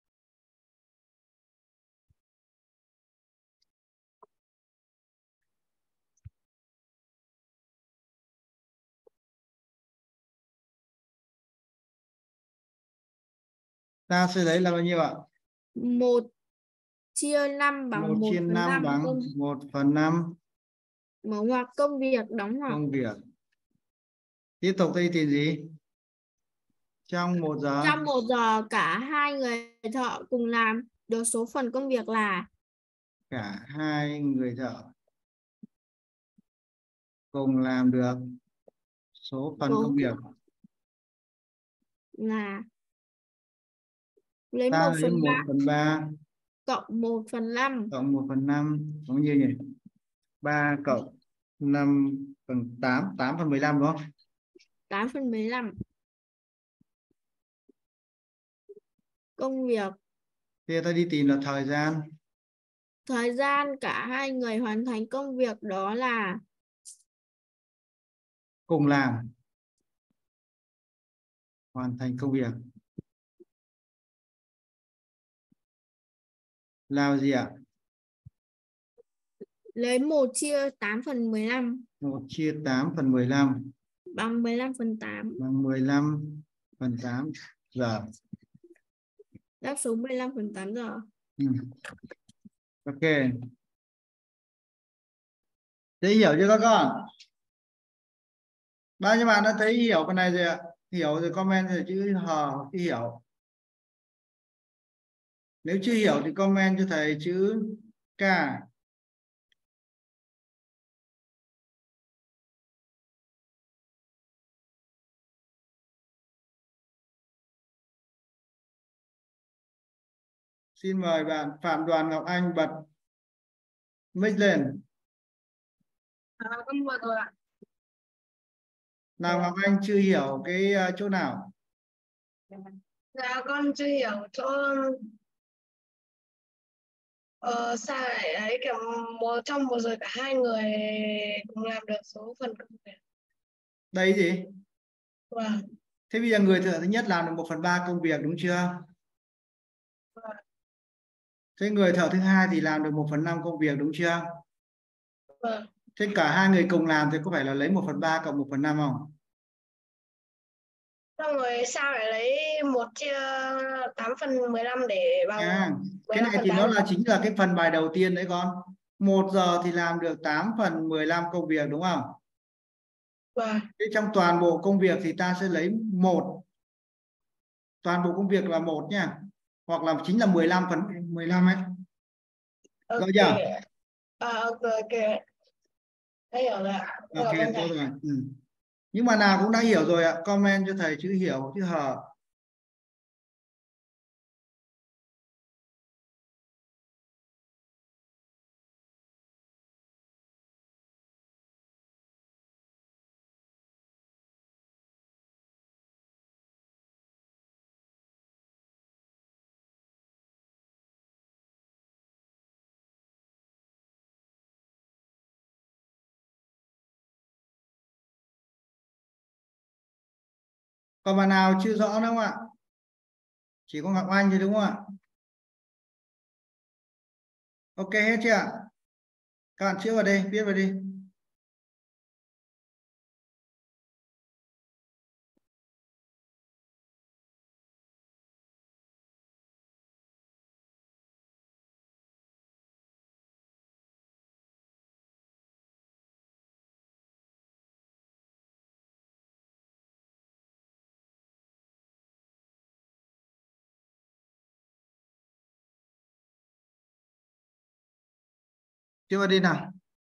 Ta sẽ lấy là bao nhiêu ạ? một chia năm bằng một một chia phần năm năm bằng công, một phần năm mở ngoặc công việc đóng ngoặc. công việc. Tiếp tục ta đi tìm gì? Trong một giờ. Trong một giờ cả hai người thợ cùng làm được số phần công việc là Cả hai người thợ cùng làm được số phần số công việc là lấy ta một lấy phần một ba phần ba cộng một phần năm cộng một phần năm bao nhiêu nhỉ? Ba cộng năm phần tám, tám phần mười lăm đúng không? tám phần mười lăm công việc. Thì ta đi tìm là thời gian. Thời gian cả hai người hoàn thành công việc đó là Cùng làm hoàn thành công việc là gì ạ? lấy một chia tám phần mười lăm một chia tám phần mười lăm bằng mười lăm phần tám bằng mười lăm phần tám giờ. đáp số mười lăm phần tám giờ. Ừ. Ok. Dễ hiểu chưa các con? Bao nhiêu bạn đã thấy hiểu phần này rồi ạ? Hiểu rồi comment rồi chữ hờ chữ hiểu. Nếu chưa hiểu thì comment cho thầy chữ K. Xin mời bạn Phạm Đoàn Ngọc Anh bật mic lên. À, con vừa rồi ạ. Nào Ngọc Anh chưa hiểu cái uh, chỗ nào? Dạ con chưa hiểu chỗ ờ, sao lại ấy kiểu một trong một giờ cả hai người cùng làm được số phần công việc. Đây gì? Vâng. Thế bây giờ người thợ thứ nhất làm được một phần ba công việc đúng chưa? Vâng. Thế người thợ thứ hai thì làm được một phần năm công việc đúng chưa? Vâng. Thế cả hai người cùng làm thì có phải là lấy một phần ba cộng một phần năm không? Xong rồi sao lại lấy một chia tám phần mười lăm để bằng À, cái mười lăm này phần thì nó tám. là chính là cái phần bài đầu tiên đấy con. Một giờ thì làm được tám phần mười lăm công việc đúng không? Vâng. Thế trong toàn bộ công việc thì ta sẽ lấy một. Toàn bộ công việc là một nha. Hoặc là chính là mười lăm phần mười lăm ấy. Ok. Rồi chưa? À, ok, ok. Đã hiểu rồi ạ. Ok, Rồi, con tốt thầy. rồi. Ừ. Nhưng mà nào cũng đã hiểu rồi ạ. Comment cho thầy chữ hiểu chữ hờ. Còn bạn nào chưa rõ nữa không ạ? Chỉ có Ngọc Anh thôi đúng không ạ? Ok hết chưa ạ? Các bạn chữa vào đây, viết vào đi. Chữa vào đi nào.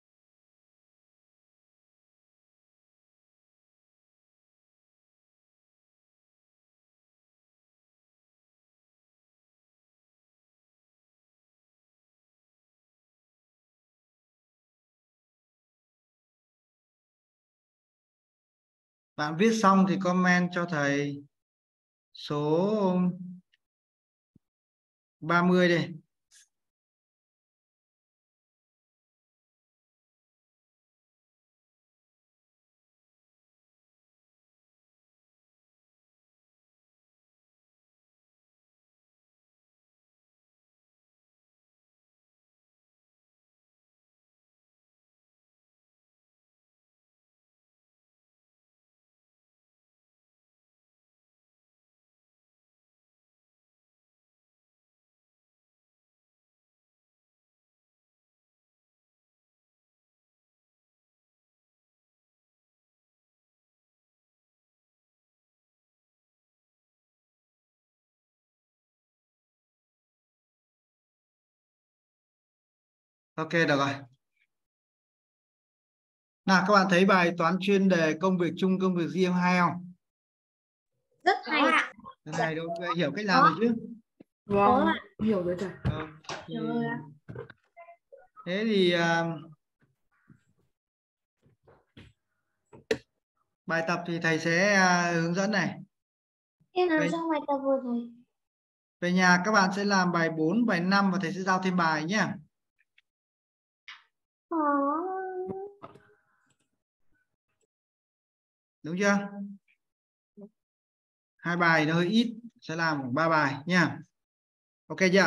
Bạn viết xong thì comment cho thầy số ba mươi đi. Ok được rồi. Nào các bạn thấy bài toán chuyên đề công việc chung công việc riêng hay không? Rất hay ạ. Rất hay đúng không? Hiểu cách làm rồi chứ? Vâng, hiểu rồi thầy. Okay. Thế thì uh, bài tập thì thầy sẽ uh, hướng dẫn này. Em làm về, xong bài tập vừa rồi. về nhà các bạn sẽ làm bài bốn, bài năm và thầy sẽ giao thêm bài nhé. Ờ. Đúng chưa? Hai bài nó hơi ít, sẽ làm khoảng ba bài nha. Ok chưa?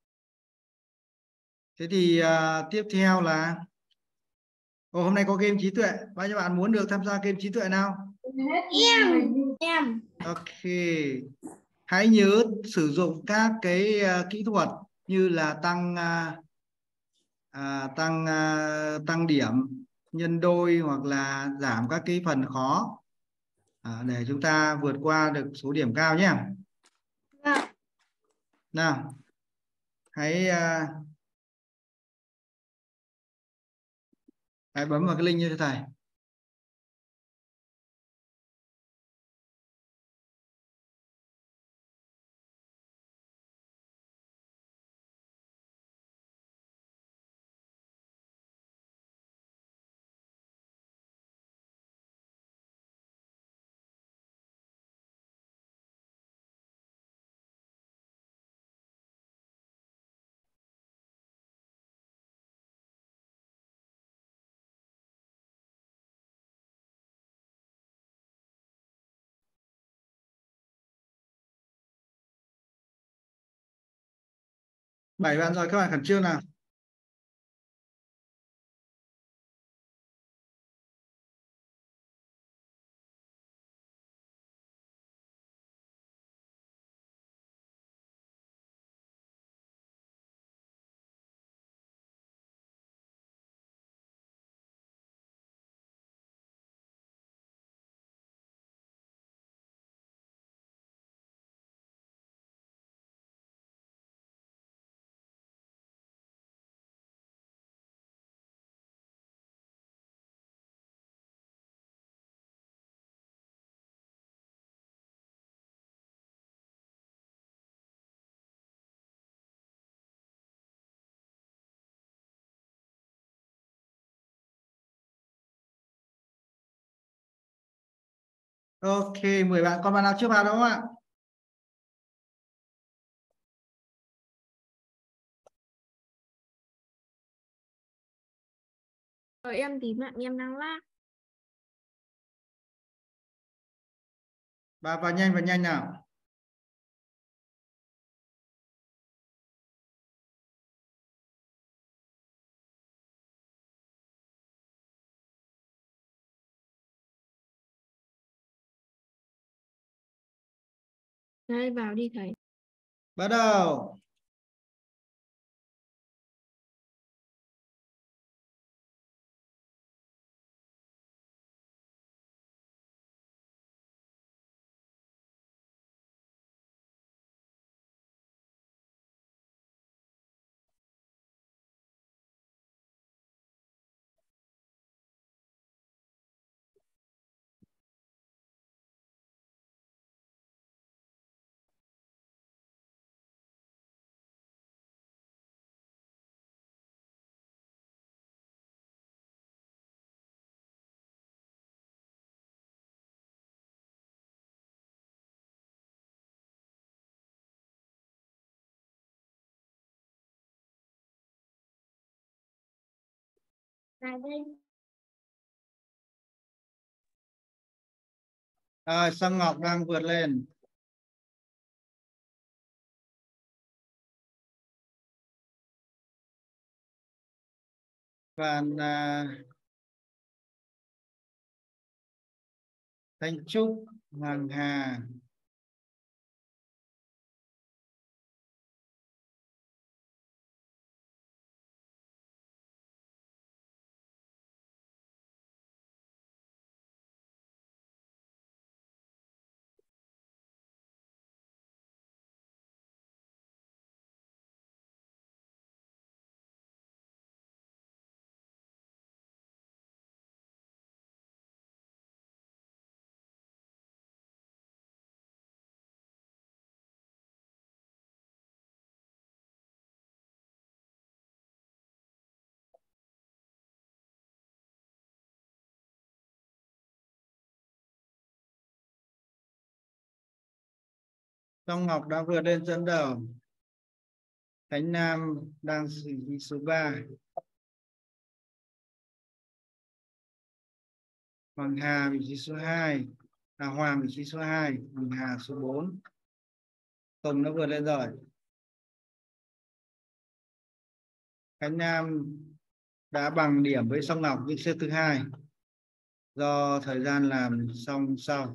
Thế thì uh, tiếp theo là Ồ, hôm nay có game trí tuệ. Bao nhiêu bạn muốn được tham gia game trí tuệ nào? Em. Em. Ok. Hãy nhớ sử dụng các cái uh, kỹ thuật như là tăng uh, uh, tăng uh, tăng điểm nhân đôi hoặc là giảm các cái phần khó à, để chúng ta vượt qua được số điểm cao nhé. Vâng. Nào, hãy, uh, hãy bấm vào cái link như thế thầy. Bảy bạn rồi, các bạn khẩn trương nào. Ok, mười bạn, còn bạn nào chưa vào đâu không ạ? Đợi em tí bạn, em đang lát. Vào, vào nhanh, vào nhanh nào. Đây, vào đi thầy. Bắt đầu. Này đây. À, Song Ngọc đang vượt lên. Bạn à, Thanh Trúc, Hoàng Hà, Song Ngọc đã vượt lên dẫn đầu. Khánh Nam đang vị trí số ba. Hoàng Hà vị trí số hai. À, Hoàng vị trí số hai, Hoàng Hà số bốn. Tùng đã vượt lên rồi. Khánh Nam đã bằng điểm với Song Ngọc nhưng xếp thứ hai do thời gian làm xong sau.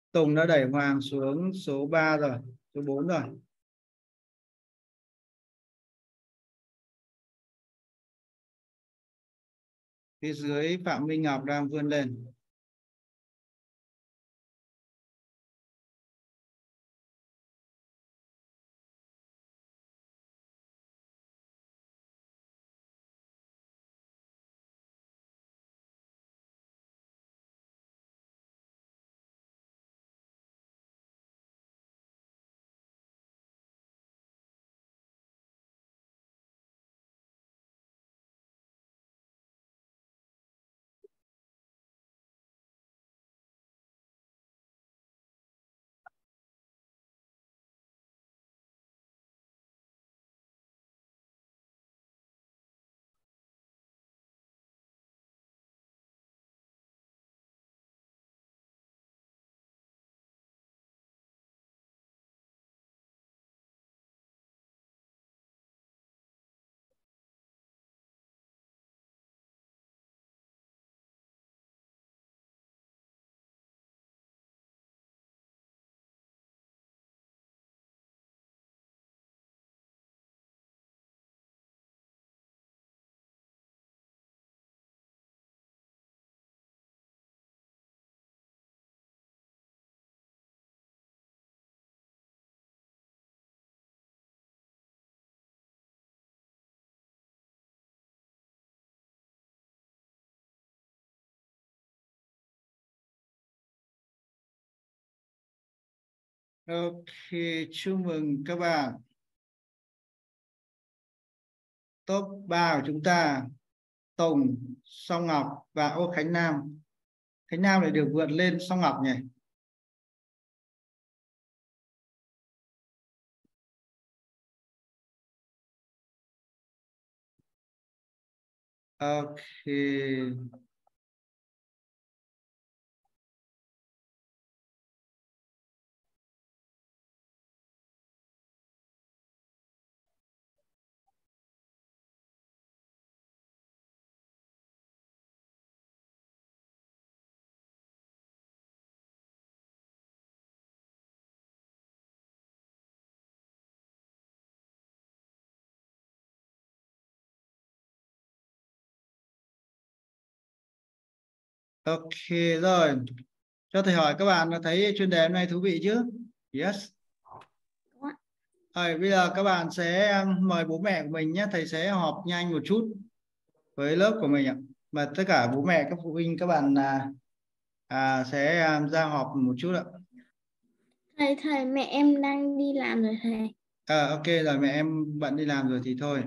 Tùng đã đẩy Hoàng xuống số ba rồi, số bốn rồi. Phía dưới Phạm Minh Ngọc đang vươn lên. Ok, chúc mừng các bạn. Top ba của chúng ta Tùng, Song Ngọc và Ô Khánh Nam. Khánh Nam lại được vượt lên Song Ngọc nhỉ? Ok. Ok rồi. Cho thầy hỏi các bạn là thấy chuyên đề hôm nay thú vị chứ? Yes. Rồi, bây giờ các bạn sẽ um, mời bố mẹ của mình nhé. Thầy sẽ họp nhanh một chút với lớp của mình ạ. Và tất cả bố mẹ các phụ huynh các bạn à, à, sẽ um, ra họp một chút ạ. Thầy, thầy, mẹ em đang đi làm rồi thầy. À, ok rồi, mẹ em bận đi làm rồi thì thôi.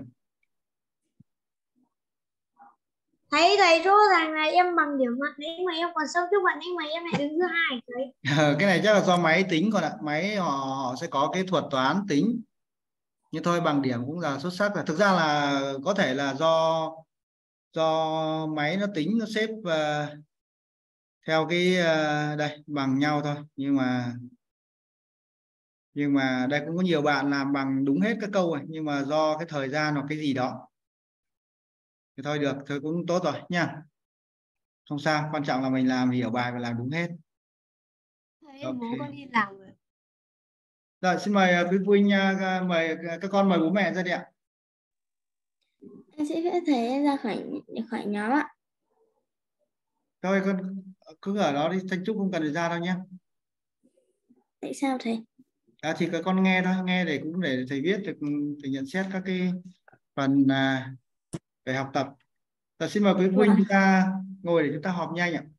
Thấy thầy số rằng là em bằng điểm mặt đấy mà em còn xong trước bạn ấy mà em lại đứng thứ hai thầy. Cái này chắc là do máy tính còn ạ. Máy họ, họ sẽ có cái thuật toán tính. Nhưng thôi bằng điểm cũng là xuất sắc. Thực ra là có thể là do do máy nó tính nó xếp uh, theo cái uh, đây bằng nhau thôi. Nhưng mà nhưng mà đây cũng có nhiều bạn làm bằng đúng hết các câu này, nhưng mà do cái thời gian hoặc cái gì đó thì thôi được, thôi cũng tốt rồi nha, không sao, quan trọng là mình làm hiểu bài và làm đúng hết. Thầy, Ok. bố con đi làm rồi. Rồi xin mời quý phụ huynh, uh, mời các con mời bố mẹ ra đi ạ. Em sẽ phép thầy em ra khỏi khỏi nhóm ạ. Thôi con cứ ở đó đi, Thanh Trúc không cần phải ra đâu nhé. Tại sao thầy? À, thì các con nghe thôi, nghe để cũng để thầy biết được, thầy nhận xét các cái phần à, về học tập. Rồi xin mời quý phụ huynh chúng ta ngồi để chúng ta họp nhanh ạ.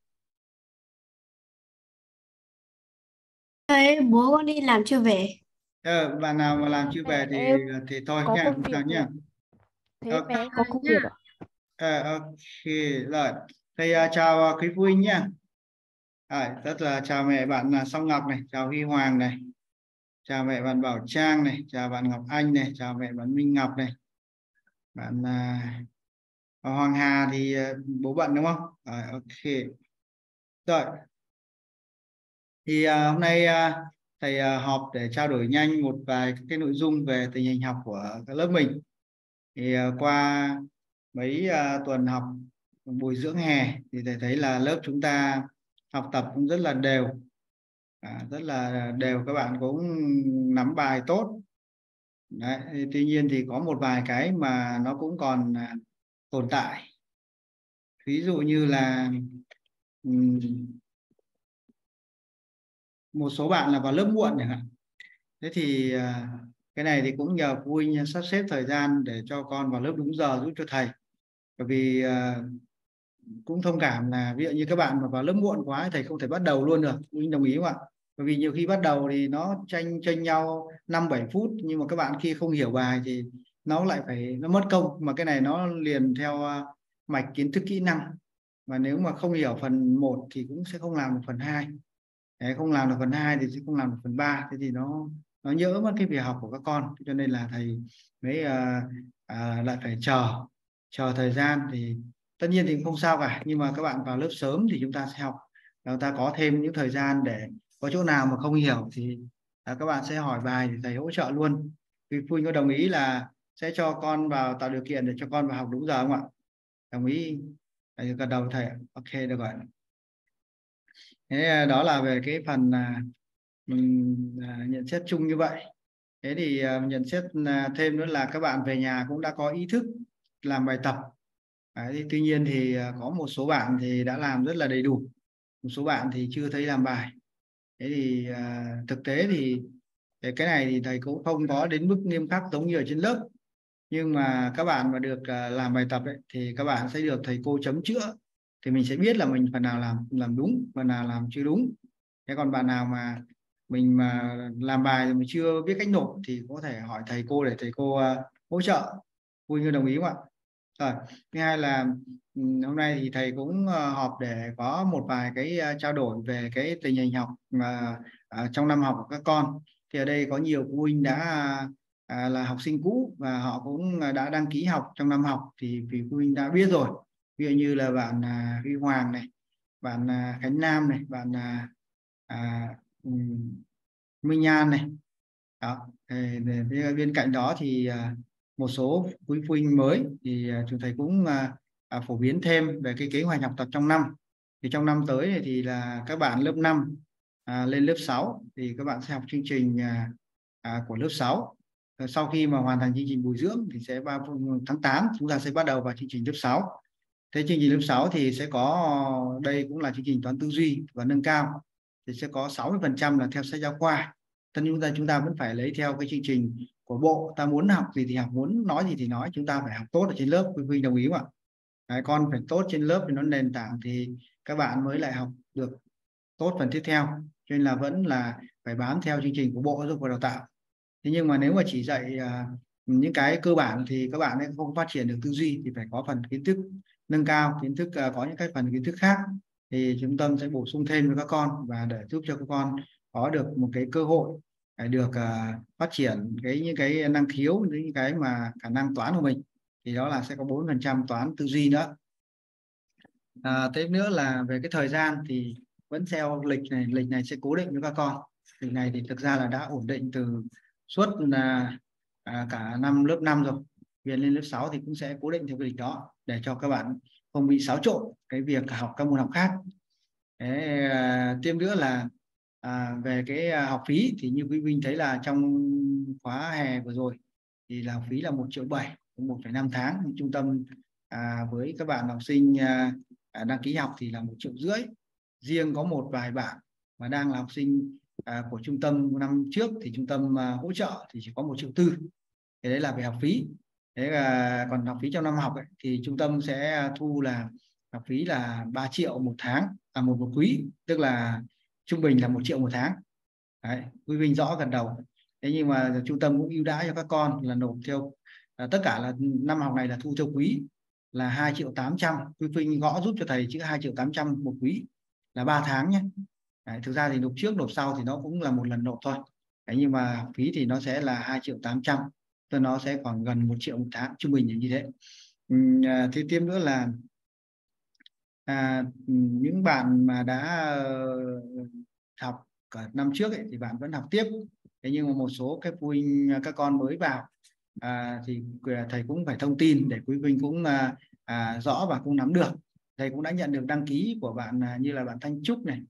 Thầy, bố con đi làm chưa về. Ờ, bạn nào mà làm chưa về thì Em thì thôi có nha, công không việc sao rồi. nha. Thế Ok. mẹ em có công việc ạ. Ờ, ok rồi, thầy uh, chào uh, quý phụ huynh nhá. Rồi, rất là chào mẹ bạn là Song Ngọc này, chào Huy Hoàng này, chào mẹ bạn Bảo Trang này, chào bạn Ngọc Anh này, chào mẹ bạn Minh Ngọc này, bạn uh, Hoàng Hà thì uh, bố bận đúng không? Rồi, ok. Rồi, thì uh, hôm nay uh, thầy uh, họp để trao đổi nhanh một vài cái nội dung về tình hình học của các lớp mình. Thì uh, qua mấy uh, tuần học bồi dưỡng hè thì thầy thấy là lớp chúng ta học tập cũng rất là đều. à, rất là đều, các bạn cũng nắm bài tốt. Đấy, tuy nhiên thì có một vài cái mà nó cũng còn à, tồn tại. Ví dụ như là um, một số bạn là vào lớp muộn chẳng hạn. Thế thì à, cái này thì cũng nhờ phụ huynh sắp xếp thời gian để cho con vào lớp đúng giờ giúp cho thầy. Bởi vì à, cũng thông cảm là ví dụ như các bạn mà vào lớp muộn quá thầy không thể bắt đầu luôn được, phụ huynh đồng ý không ạ? Bởi vì nhiều khi bắt đầu thì nó tranh tranh nhau năm bảy phút, nhưng mà các bạn khi không hiểu bài thì nó lại phải nó mất công, mà cái này nó liền theo uh, mạch kiến thức kỹ năng, và nếu mà không hiểu phần một thì cũng sẽ không làm được phần hai. Đấy, không làm được phần hai thì sẽ không làm được phần ba, thế thì nó nó nhỡ mất cái việc học của các con, cho nên là thầy mới uh, uh, lại phải chờ chờ thời gian. Thì tất nhiên thì không sao cả, nhưng mà các bạn vào lớp sớm thì chúng ta sẽ học, chúng ta có thêm những thời gian để có chỗ nào mà không hiểu thì à, các bạn sẽ hỏi bài thì thầy hỗ trợ luôn. Thì phụ huynh có đồng ý là sẽ cho con vào, tạo điều kiện để cho con vào học đúng giờ không ạ? Đồng ý? Thầy gật đầu thầy. Ok, được rồi. Thế đó là về cái phần à, mình à, nhận xét chung như vậy. Thế thì à, nhận xét à, thêm nữa là các bạn về nhà cũng đã có ý thức làm bài tập. Đấy, thì tuy nhiên thì à, có một số bạn thì đã làm rất là đầy đủ, một số bạn thì chưa thấy làm bài. Thế thì à, thực tế thì cái này thì thầy cũng không có đến mức nghiêm khắc giống như ở trên lớp, nhưng mà các bạn mà được à, làm bài tập ấy, thì các bạn sẽ được thầy cô chấm chữa, thì mình sẽ biết là mình phần nào làm làm đúng, phần nào làm chưa đúng. Thế còn bạn nào mà mình mà làm bài mà chưa biết cách nộp thì có thể hỏi thầy cô để thầy cô uh, hỗ trợ. Vui như đồng ý không ạ? Rồi, thứ hai là hôm nay thì thầy cũng uh, họp để có một vài cái uh, trao đổi về cái tình hình học mà uh, trong năm học của các con. Thì ở đây có nhiều phụ huynh đã uh, là học sinh cũ và họ cũng đã đăng ký học trong năm học, thì vì phụ huynh đã biết rồi. Ví dụ như là bạn uh, Huy Hoàng này, bạn uh, Khánh Nam này, bạn uh, à, um, Minh An này. Đó. Để, để, để, bên cạnh đó thì à, một số quý phụ huynh mới thì à, chúng thầy cũng à, à, phổ biến thêm về cái kế hoạch học tập trong năm. Thì trong năm tới này thì là các bạn lớp năm à, lên lớp sáu thì các bạn sẽ học chương trình à, à, của lớp sáu. Rồi sau khi mà hoàn thành chương trình bồi dưỡng thì sẽ vào tháng tám chúng ta sẽ bắt đầu vào chương trình lớp sáu. Thế chương trình lớp sáu thì sẽ có, đây cũng là chương trình toán tư duy và nâng cao, thì sẽ có sáu mươi phần trăm là theo sách giáo khoa. Tất nhiên chúng ta chúng ta vẫn phải lấy theo cái chương trình của bộ, ta muốn học gì thì học, muốn nói gì thì nói, chúng ta phải học tốt ở trên lớp. Quý vị đồng ý không ạ? Đấy, con phải tốt trên lớp thì nó nền tảng thì các bạn mới lại học được tốt phần tiếp theo, cho nên là vẫn là phải bám theo chương trình của Bộ Giáo dục và Đào tạo. Thế nhưng mà nếu mà chỉ dạy uh, những cái cơ bản thì các bạn ấy không phát triển được tư duy, thì phải có phần kiến thức nâng cao, kiến thức uh, có những cái phần kiến thức khác thì trung tâm sẽ bổ sung thêm cho các con, và để giúp cho các con có được một cái cơ hội để được uh, phát triển cái những cái năng khiếu, những cái mà khả năng toán của mình, thì đó là sẽ có bốn phần trăm toán tư duy nữa. À, tiếp nữa là về cái thời gian thì vẫn theo lịch này, lịch này sẽ cố định với các con. Lịch này thì thực ra là đã ổn định từ suốt là à, cả năm lớp năm rồi. Viện lên lớp sáu thì cũng sẽ cố định theo cái lịch đó để cho các bạn không bị xáo trộn cái việc học các môn học khác. Thế, à, tiếp nữa là à, về cái à, học phí thì như quý vị thấy là trong khóa hè vừa rồi thì là học phí là một triệu bảy, một phẩy năm tháng. Trung tâm à, với các bạn học sinh à, à, đăng ký học thì là một triệu rưỡi. Riêng có một vài bạn mà đang là học sinh à, của trung tâm năm trước thì trung tâm à, hỗ trợ thì chỉ có một triệu tư. Thế đấy là về học phí. Thế là còn học phí trong năm học ấy, thì trung tâm sẽ thu là học phí là ba triệu một tháng, à một một quý, tức là trung bình là một triệu một tháng. Đấy, quý vị rõ gần đầu. Thế nhưng mà trung tâm cũng ưu đãi cho các con là nộp theo à, tất cả là năm học này là thu theo quý là hai triệu tám trăm. Quý vị gõ giúp cho thầy chữ hai triệu tám trăm một quý là ba tháng nhé. Đấy, thực ra thì nộp trước nộp sau thì nó cũng là một lần nộp thôi. Đấy, nhưng mà học phí thì nó sẽ là hai triệu tám trăm, tức nó sẽ khoảng gần một triệu một tháng, trung bình là như thế. À, thế tiếp nữa là à, những bạn mà đã uh, học cả năm trước ấy, thì bạn vẫn học tiếp. Thế nhưng mà một số các phụ huynh các con mới vào à, thì thầy cũng phải thông tin để quý huynh cũng à, à, rõ và cũng nắm được. Thầy cũng đã nhận được đăng ký của bạn à, như là bạn Thanh Trúc này,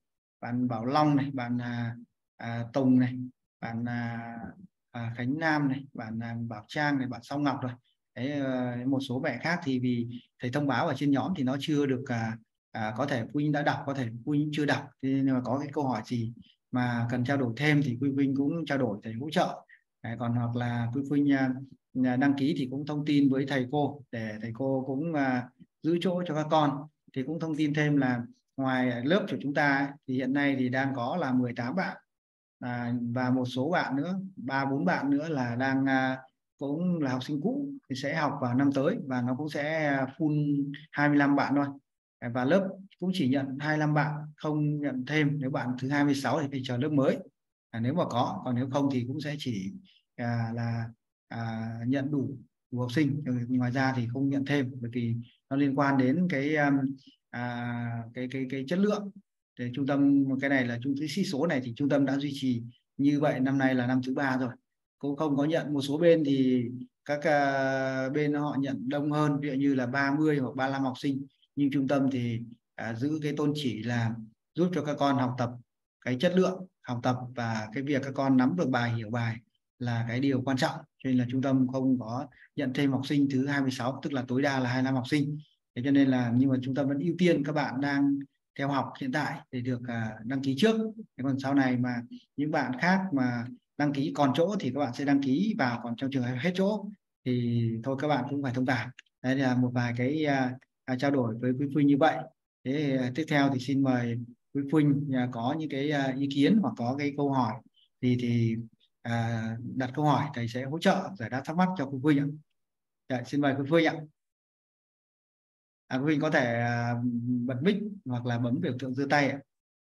bạn Bảo Long này, bạn à, à, Tùng này, bạn à, à, Khánh Nam này, bạn à, Bảo Trang này, bạn Song Ngọc rồi. Đấy, à, một số bạn khác thì vì thầy thông báo ở trên nhóm thì nó chưa được à, à, có thể phụ huynh đã đọc, có thể phụ huynh chưa đọc. Thế nên mà có cái câu hỏi gì mà cần trao đổi thêm thì phụ huynh cũng trao đổi, thầy hỗ trợ. Đấy, còn hoặc là phụ huynh à, đăng ký thì cũng thông tin với thầy cô để thầy cô cũng à, giữ chỗ cho các con. Thì cũng thông tin thêm là ngoài lớp của chúng ta ấy, thì hiện nay thì đang có là mười tám bạn à, và một số bạn nữa, ba bốn bạn nữa là đang à, cũng là học sinh cũ thì sẽ học vào năm tới, và nó cũng sẽ full hai mươi lăm bạn thôi. Và lớp cũng chỉ nhận hai mươi lăm bạn, không nhận thêm. Nếu bạn thứ hai mươi sáu thì phải chờ lớp mới à, nếu mà có, còn nếu không thì cũng sẽ chỉ à, là à, nhận đủ, đủ học sinh. Ngoài ra thì không nhận thêm, bởi vì nó liên quan đến cái um, à, cái cái cái chất lượng. Để trung tâm, cái này là trung tâm sĩ số này thì trung tâm đã duy trì như vậy năm nay là năm thứ ba rồi, cũng không có nhận. Một số bên thì các uh, bên họ nhận đông hơn, ví dụ như là ba mươi hoặc ba mươi lăm học sinh, nhưng trung tâm thì uh, giữ cái tôn chỉ là giúp cho các con học tập cái chất lượng học tập, và cái việc các con nắm được bài, hiểu bài là cái điều quan trọng. Cho nên là trung tâm không có nhận thêm học sinh thứ hai mươi sáu, tức là tối đa là hai mươi lăm học sinh. Thế cho nên là, nhưng mà trung tâm vẫn ưu tiên các bạn đang theo học hiện tại để được uh, đăng ký trước. Thế còn sau này mà những bạn khác mà đăng ký còn chỗ thì các bạn sẽ đăng ký vào, còn trong trường hợp hết chỗ thì thôi các bạn cũng phải thông cảm. Đây là một vài cái uh, trao đổi với quý phụ huynh như vậy. Thế uh, tiếp theo thì xin mời quý phụ huynh uh, có những cái uh, ý kiến hoặc có cái câu hỏi thì thì uh, đặt câu hỏi, thầy sẽ hỗ trợ giải đáp thắc mắc cho quý phụ huynh ạ. Dạ, xin mời quý phụ huynh ạ. À, quý vị có thể à, bật mic hoặc là bấm biểu tượng giơ tay ạ.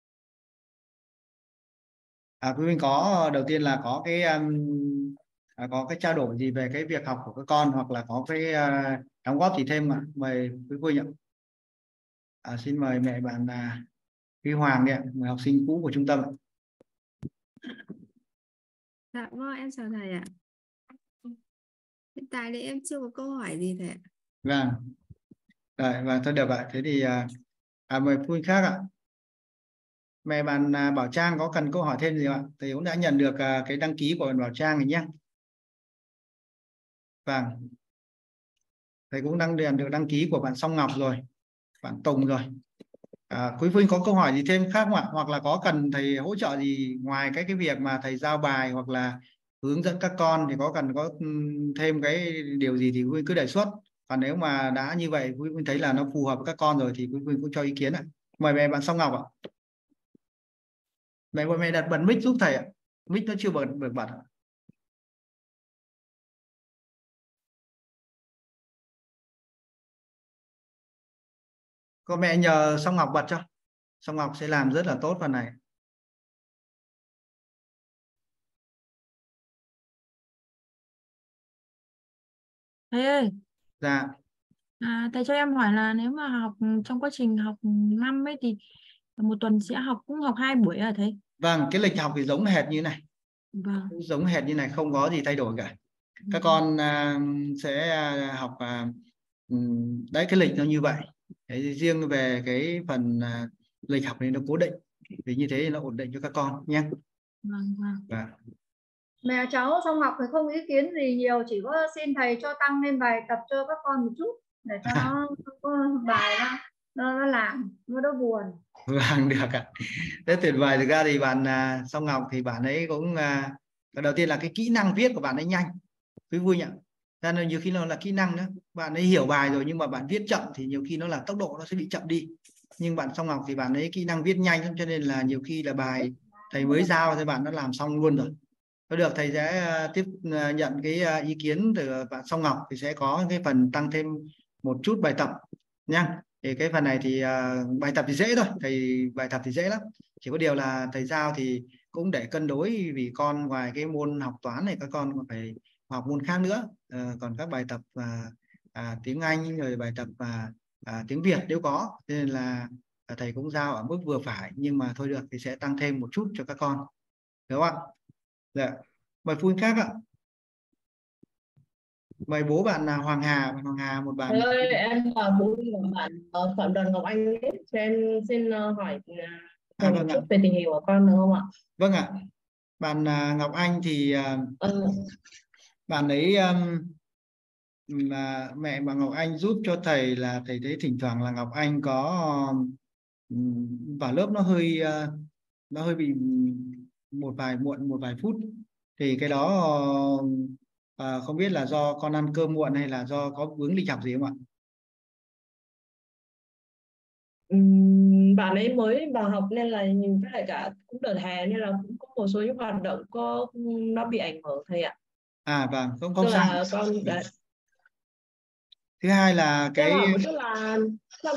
À, quý vị có, đầu tiên là có cái um, à, có cái trao đổi gì về cái việc học của các con, hoặc là có cái uh, đóng góp gì thêm ạ? Mời quý vị ạ. À, xin mời mẹ bạn uh, Huy Hoàng ạ, người học sinh cũ của trung tâm ạ. Dạ vâng, em chào thầy ạ. Hiện tại thì em chưa có câu hỏi gì thầy ạ. Vâng. Rồi, và thôi được ạ. Thế thì à, à, mời phụ huynh khác ạ. Mẹ bạn à, Bảo Trang có cần câu hỏi thêm gì không ạ? Thầy cũng đã nhận được à, cái đăng ký của bạn Bảo Trang này nhé. Vâng. Thầy cũng đang nhận được đăng ký của bạn Song Ngọc rồi, bạn Tùng rồi. À, quý phụ huynh có câu hỏi gì thêm khác không ạ? Hoặc là có cần thầy hỗ trợ gì ngoài cái cái việc mà thầy giao bài hoặc là hướng dẫn các con, thì có cần có thêm cái điều gì thì quý huynh cứ đề xuất. Còn nếu mà đã như vậy quý huynh thấy là nó phù hợp với các con rồi thì quý huynh cũng cho ý kiến ạ. Mời mẹ bạn Song Ngọc ạ. Mẹ mẹ đặt bật mic giúp thầy ạ. Mic nó chưa bật được bật ạ. Có mẹ nhờ Song Ngọc bật cho. Song Ngọc sẽ làm rất là tốt phần này. Thầy ơi, Dạ. à, thầy cho em hỏi là nếu mà học trong quá trình học năm ấy thì một tuần sẽ học cũng học hai buổi à thầy? Vâng, cái lịch học thì giống hệt như này. Vâng. Giống hệt như này, không có gì thay đổi cả. Các con à, sẽ học à, đấy, cái lịch nó như vậy. Đấy, riêng về cái phần à, lịch học này nó cố định, vì như thế nó ổn định cho các con nhé. Vâng, vâng. Vâng. Mẹ cháu Song Ngọc thì không ý kiến gì nhiều, chỉ có xin thầy cho tăng lên bài tập cho các con một chút để cho nó có bài nó, nó, nó làm, nó đỡ buồn. Vâng, được ạ. Rất tuyệt vời. Thực ra thì bạn à, Song Ngọc thì bạn ấy cũng à, đầu tiên là cái kỹ năng viết của bạn ấy nhanh, quý vui nhỉ. Ra nên nhiều khi nó là kỹ năng nữa, bạn ấy hiểu bài rồi nhưng mà bạn viết chậm thì nhiều khi nó là tốc độ nó sẽ bị chậm đi. Nhưng bạn Song Ngọc thì bạn ấy kỹ năng viết nhanh, cho nên là nhiều khi là bài thầy mới giao thì bạn đã làm xong luôn rồi. Có được, thầy sẽ tiếp nhận cái ý kiến từ bạn Song Ngọc thì sẽ có cái phần tăng thêm một chút bài tập nha. Thì cái phần này thì uh, bài tập thì dễ thôi, thầy bài tập thì dễ lắm. Chỉ có điều là thầy giao thì cũng để cân đối, vì con ngoài cái môn học toán này các con còn phải học môn khác nữa. Uh, còn các bài tập uh, uh, tiếng Anh rồi bài tập uh, uh, tiếng Việt nếu có, nên là uh, thầy cũng giao ở mức vừa phải, nhưng mà thôi được thì sẽ tăng thêm một chút cho các con, đúng không ạ? Dạ. Mời phụ huynh khác ạ. Mời bố bạn là Hoàng Hà, bạn Hoàng Hà một bạn. Thầy ơi, em là bố của bạn uh, Phạm Đoàn Ngọc Anh ấy. Cho em xin uh, hỏi uh, À, một vâng ạ. chút về tình hình của con được không ạ? Vâng ạ. Bạn à, Ngọc Anh thì à, Ừ. bạn ấy um, mà mẹ bà Ngọc Anh giúp cho thầy là thầy thấy thỉnh thoảng là Ngọc Anh có um, vào lớp nó hơi uh, nó hơi bị một vài muộn một vài phút, thì cái đó uh, không biết là do con ăn cơm muộn hay là do có vướng lịch học gì không ạ? Ừm, bạn ấy mới vào học nên là nhìn với lại cả cũng đợt hè nên là cũng có một số những hoạt động có nó bị ảnh hưởng thầy ạ. À vâng, không không Tức sao. là con đã Thứ hai là cho em cái hỏi một chút là trong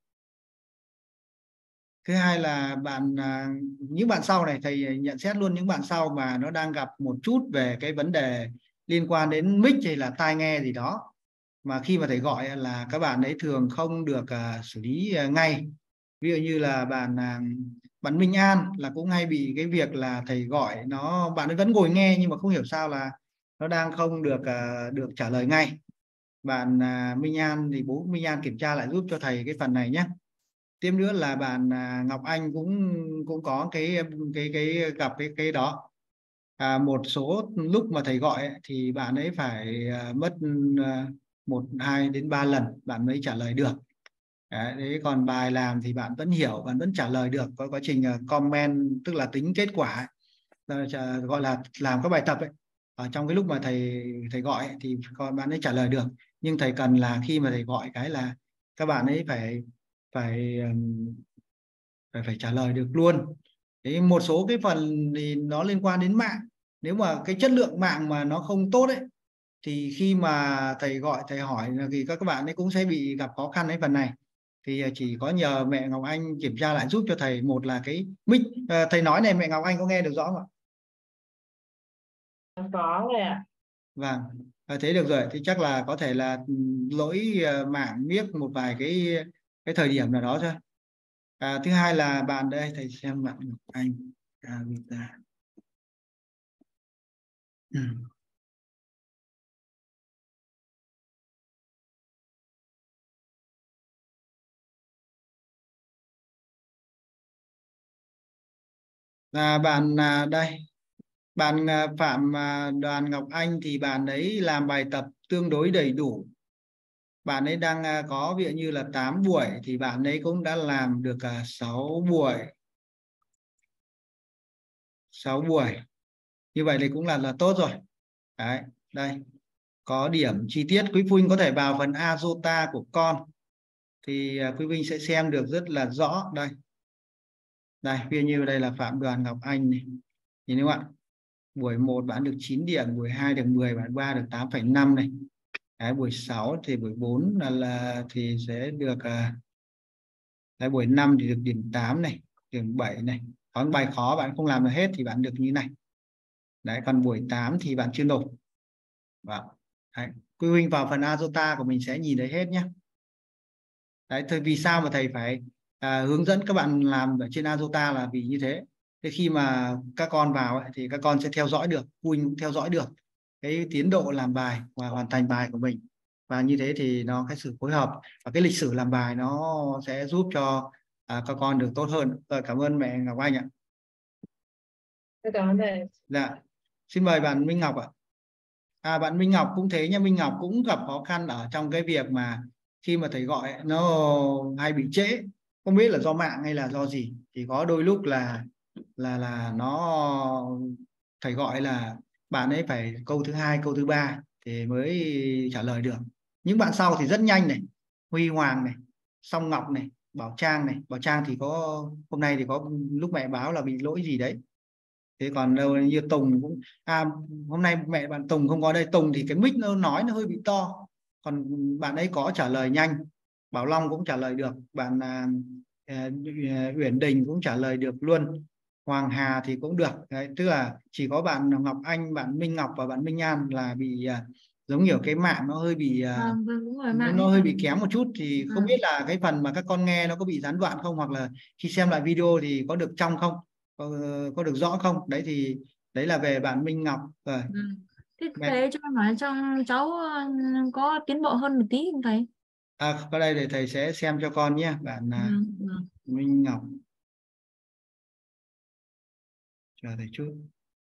thứ hai là bạn à, những bạn sau này thầy nhận xét luôn, những bạn sau mà nó đang gặp một chút về cái vấn đề liên quan đến mic hay là tai nghe gì đó, mà khi mà thầy gọi là các bạn ấy thường không được uh, xử lý uh, ngay. Ví dụ như là bạn uh, bạn Minh An là cũng hay bị cái việc là thầy gọi nó, bạn ấy vẫn ngồi nghe nhưng mà không hiểu sao là nó đang không được uh, được trả lời ngay. Bạn uh, Minh An thì bố Minh An kiểm tra lại giúp cho thầy cái phần này nhé. Tiếp nữa là bạn uh, Ngọc Anh cũng cũng có cái cái cái gặp cái cái đó. À, một số lúc mà thầy gọi ấy, thì bạn ấy phải uh, mất uh, một hai đến ba lần bạn mới trả lời được. Đấy, đấy, còn bài làm thì bạn vẫn hiểu, bạn vẫn trả lời được. Có quá trình uh, comment tức là tính kết quả ấy, uh, gọi là làm các bài tập ấy, ở trong cái lúc mà thầy thầy gọi ấy, thì còn bạn ấy trả lời được. Nhưng thầy cần là khi mà thầy gọi cái là các bạn ấy phải phải um, phải phải trả lời được luôn. Thế một số cái phần thì nó liên quan đến mạng, nếu mà cái chất lượng mạng mà nó không tốt ấy thì khi mà thầy gọi thầy hỏi thì các các bạn ấy cũng sẽ bị gặp khó khăn cái phần này. Thì chỉ có nhờ mẹ Ngọc Anh kiểm tra lại giúp cho thầy. Một là cái mic, à, thầy nói này mẹ Ngọc Anh có nghe được rõ không ạ? có rồi ạ. Vâng, à, thế được rồi. Thì chắc là có thể là lỗi mạng miếc một vài cái cái thời điểm nào đó thôi. À, thứ hai là bạn đây, thầy xem bạn Ngọc Anh. À, ừ. À, bạn à, đây bạn à, Phạm à, Đoàn Ngọc Anh thì bạn ấy làm bài tập tương đối đầy đủ. Bạn ấy đang à, có ví dụ như là tám buổi thì bạn ấy cũng đã làm được à, sáu buổi sáu buổi như vậy thì cũng là là tốt rồi. Đấy, đây có điểm chi tiết. Quý phụ huynh có thể vào phần Azota của con thì à, quý vị sẽ xem được rất là rõ. Đây đây ví dụ như đây là Phạm Đoàn Ngọc Anh này, nhìn thấy không ạ? Buổi một bạn được chín điểm, buổi hai được mười, buổi ba được tám phẩy năm này. Đấy, buổi sáu thì buổi bốn là, là thì sẽ được uh, đấy, buổi năm thì được điểm tám này, điểm bảy này. Có bài khó bạn không làm được hết thì bạn được như này. Đấy, còn buổi tám thì bạn chưa nộp. Vâng. Đấy, quý huynh vào phần Azota của mình sẽ nhìn thấy hết nhé. Đấy, thôi vì sao mà thầy phải à, hướng dẫn các bạn làm ở trên Azota là vì như thế. Thế khi mà các con vào ấy, thì các con sẽ theo dõi được, phụ huynh cũng theo dõi được cái tiến độ làm bài và hoàn thành bài của mình. Và như thế thì nó cái sự phối hợp và cái lịch sử làm bài nó sẽ giúp cho à, các con được tốt hơn. Rồi, cảm ơn mẹ Ngọc Anh ạ. Cảm ơn thầy. Dạ. Xin mời bạn Minh Ngọc ạ. À, bạn Minh Ngọc cũng thế nha. Minh Ngọc cũng gặp khó khăn ở trong cái việc mà khi mà thầy gọi nó hay bị trễ, không biết là do mạng hay là do gì. Thì có đôi lúc là là là nó thầy gọi là bạn ấy phải câu thứ hai câu thứ ba thì mới trả lời được. Những bạn sau thì rất nhanh này, Huy Hoàng này, Song Ngọc này, Bảo Trang này. Bảo Trang thì có hôm nay thì có lúc mẹ báo là bị lỗi gì đấy. Thế còn đâu như Tùng cũng à, hôm nay mẹ bạn Tùng không có đây. Tùng thì cái mic nó nói nó hơi bị to, còn bạn ấy có trả lời nhanh. Bảo Long cũng trả lời được, bạn à, à, Uyển Đình cũng trả lời được luôn, Hoàng Hà thì cũng được. Đấy, tức là chỉ có bạn Ngọc Anh, bạn Minh Ngọc và bạn Minh An là bị à, giống kiểu cái mạng nó hơi bị à, Vâng, vâng, đúng rồi, nó, mạng nó ấy hơi thầy. bị kém một chút. Thì không Vâng. biết là cái phần mà các con nghe nó có bị gián đoạn không, hoặc là khi xem lại video thì có được trong không, có, có được rõ không. Đấy thì đấy là về bạn Minh Ngọc rồi. Ừ. Thế Mẹ- thầy cho em hỏi trong cháu ờ, có tiến bộ hơn một tí không thầy? À, có đây để thầy sẽ xem cho con nhé. Bạn à, Vâng, vâng. Minh Ngọc Chờ thầy chút.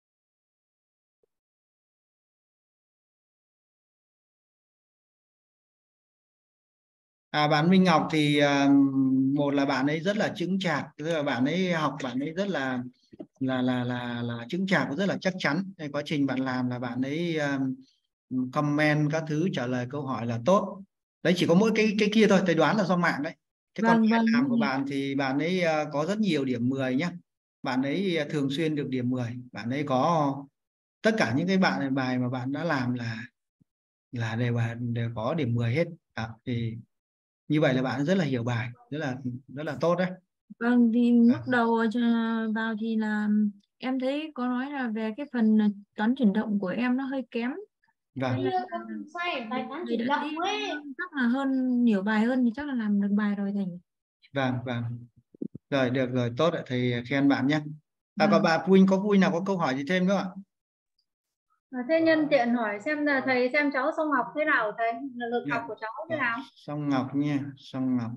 À, bạn Minh Ngọc thì à, một là bạn ấy rất là chững chạc, tức là bạn ấy học bạn ấy rất là là là là là chững chạc, rất là chắc chắn.ในquá trình bạn làm là bạn ấy um, comment các thứ, trả lời câu hỏi là tốt. Đấy, chỉ có mỗi cái cái kia thôi, tôi đoán là do mạng đấy. Thế còn Vâng, bài vâng, làm đúng của rồi. bạn thì bạn ấy uh, có rất nhiều điểm mười nhé. Bạn ấy thường xuyên được điểm mười. Bạn ấy có tất cả những cái bạn bài mà bạn đã làm là là đều đều có điểm mười hết. À, thì như vậy là bạn rất là hiểu bài, rất là rất là tốt đấy. Vâng, thì À, lúc đầu cho- vào thì là em thấy có nói là về cái phần toán chuyển động của em nó hơi kém. Thế vâng. nên là thầy đã thấy chắc là hơn nhiều bài hơn thì chắc là làm được bài rồi thầy. Vâng, vâng. Rồi, được rồi, tốt ạ, thầy khen bạn nhé. À, Vâng. còn bà Phụ huynh có vui nào có câu hỏi gì thêm nữa ạ? À, thế nhân tiện hỏi xem là thầy xem cháu Song Ngọc thế nào thầy, là lực Dạ. học của cháu thế nào? Song Ngọc nha, Song Ngọc.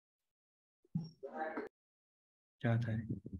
Chào thầy.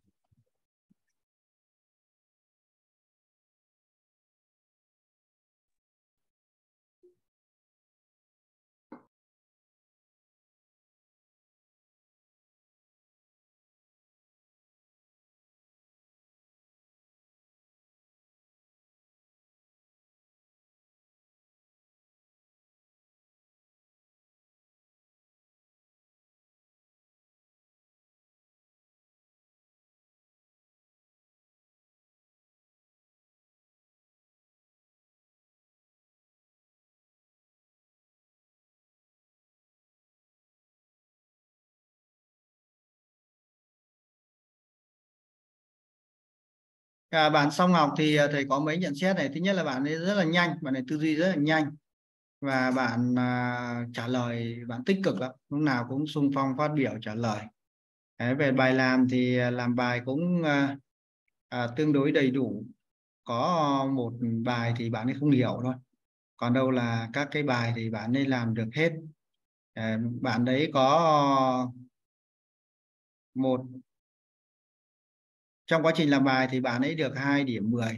À, bạn Song Ngọc thì thầy có mấy nhận xét này. Thứ nhất là bạn ấy rất là nhanh, bạn ấy tư duy rất là nhanh, và bạn à, trả lời bạn tích cực lắm, lúc nào cũng xung phong phát biểu trả lời. Đấy, về bài làm thì làm bài cũng à, à, tương đối đầy đủ. Có một bài thì bạn ấy không hiểu thôi, còn đâu là các cái bài thì bạn ấy làm được hết. À, bạn đấy có một trong quá trình làm bài thì bạn ấy được hai điểm mười,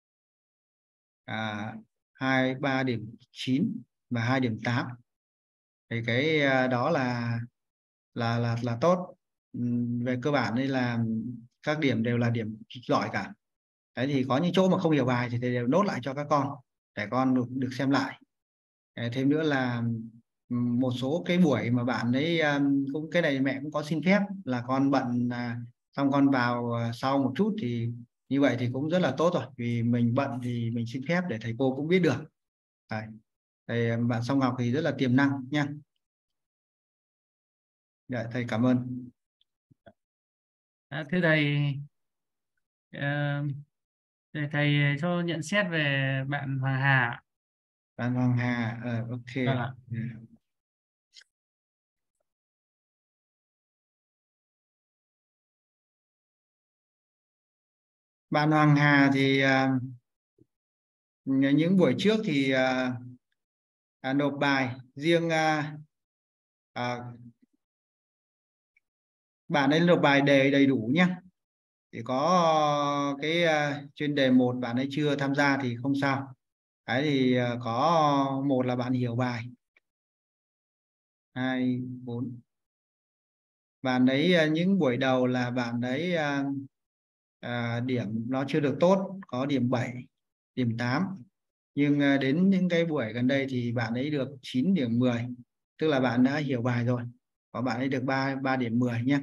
à, hai ba điểm chín và hai điểm tám. Thì cái à, đó là là là là tốt. Ừm, về cơ bản đây là các điểm đều là điểm giỏi cả. Đấy, thì có những chỗ mà không hiểu bài thì thầy đều nốt lại cho các con để con được, được xem lại. Đấy, thêm nữa là ừm, một số cái buổi mà bạn ấy um, cũng cái này mẹ cũng có xin phép là con bận, à, xong con vào à, sau một chút, thì như vậy thì cũng rất là tốt rồi, vì mình bận thì mình xin phép để thầy cô cũng biết được. Đấy. Thầy, bạn Song Ngọc thì rất là tiềm năng nha. Dạ, thầy cảm ơn. À, thưa thầy, ờ, thầy, thầy cho nhận xét về bạn Hoàng Hà. Bạn Hoàng Hà, ờ, ok. Vâng ạ. Ừ. Bạn Hoàng Hà thì à, những buổi trước thì à, à, nộp bài riêng, à, à, bạn ấy nộp bài đề đầy đủ nhé. Thì có cái uh, chuyên đề một bạn ấy chưa tham gia thì không sao. Đấy, thì uh, có một là bạn hiểu bài, hai bốn bạn ấy uh, những buổi đầu là bạn ấy uh, uh, điểm nó chưa được tốt, có điểm bảy, điểm tám, nhưng uh, đến những cái buổi gần đây thì bạn ấy được chín điểm mười, tức là bạn đã hiểu bài rồi, và bạn ấy được ba ba điểm mười nhé.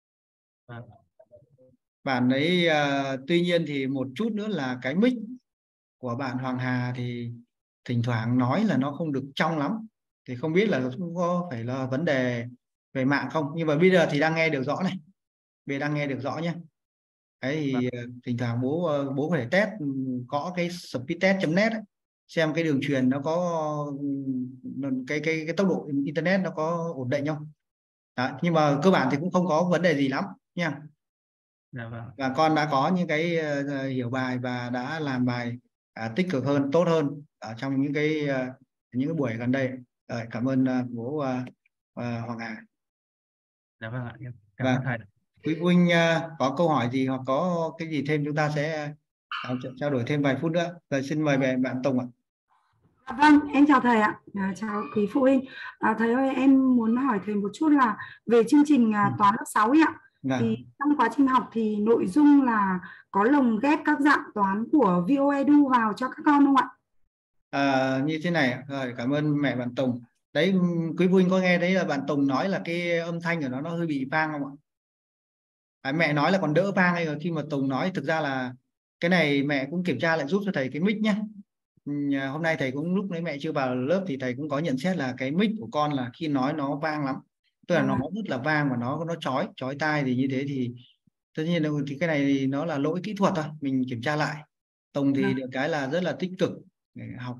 Bạn ấy uh, tuy nhiên thì một chút nữa là cái mic của bạn Hoàng Hà thì thỉnh thoảng nói là nó không được trong lắm, thì không biết là có phải là vấn đề về mạng không, nhưng mà bây giờ thì đang nghe được rõ này, bây giờ đang nghe được rõ nhé. Đấy thì uh, thỉnh thoảng bố uh, bố phải test, có cái speedtest chấm net ấy, xem cái đường truyền nó có cái cái cái tốc độ internet nó có ổn định không. Đó, nhưng mà cơ bản thì cũng không có vấn đề gì lắm nha. Dạ vâng. Và con đã có những cái uh, hiểu bài và đã làm bài uh, tích cực hơn, tốt hơn ở trong những cái uh, những cái buổi gần đây. Rồi, cảm ơn uh, bố uh, uh, Hoàng Hà. Dạ vâng ạ. Cảm Vâng. ơn thầy. quý phụ huynh uh, có câu hỏi gì hoặc có cái gì thêm chúng ta sẽ uh, trao đổi thêm vài phút nữa. Rồi xin mời bạn, bạn Tùng ạ. À, vâng, em chào thầy ạ, à, chào quý phụ huynh. À, thầy ơi, em muốn hỏi thầy một chút là về chương trình à, toán lớp sáu ấy ạ. Dạ. Thì trong quá trình học thì nội dung là có lồng ghép các dạng toán của vê o Edu vào cho các con không ạ? À, như thế này, rồi cảm ơn mẹ bạn Tùng. Đấy, quý phụ huynh có nghe thấy là bạn Tùng nói là cái âm thanh của nó nó hơi bị vang không ạ? À, mẹ nói là còn đỡ vang hay là khi mà Tùng nói thực ra là cái này mẹ cũng kiểm tra lại giúp cho thầy cái mic nhé. Hôm nay thầy cũng lúc đấy mẹ chưa vào lớp thì thầy cũng có nhận xét là cái mic của con là khi nói nó vang lắm, tức là nó rất là vang và nó nó chói chói tai, thì như thế thì tất nhiên thì cái này thì nó là lỗi kỹ thuật thôi, mình kiểm tra lại. Tùng thì được cái là rất là tích cực, học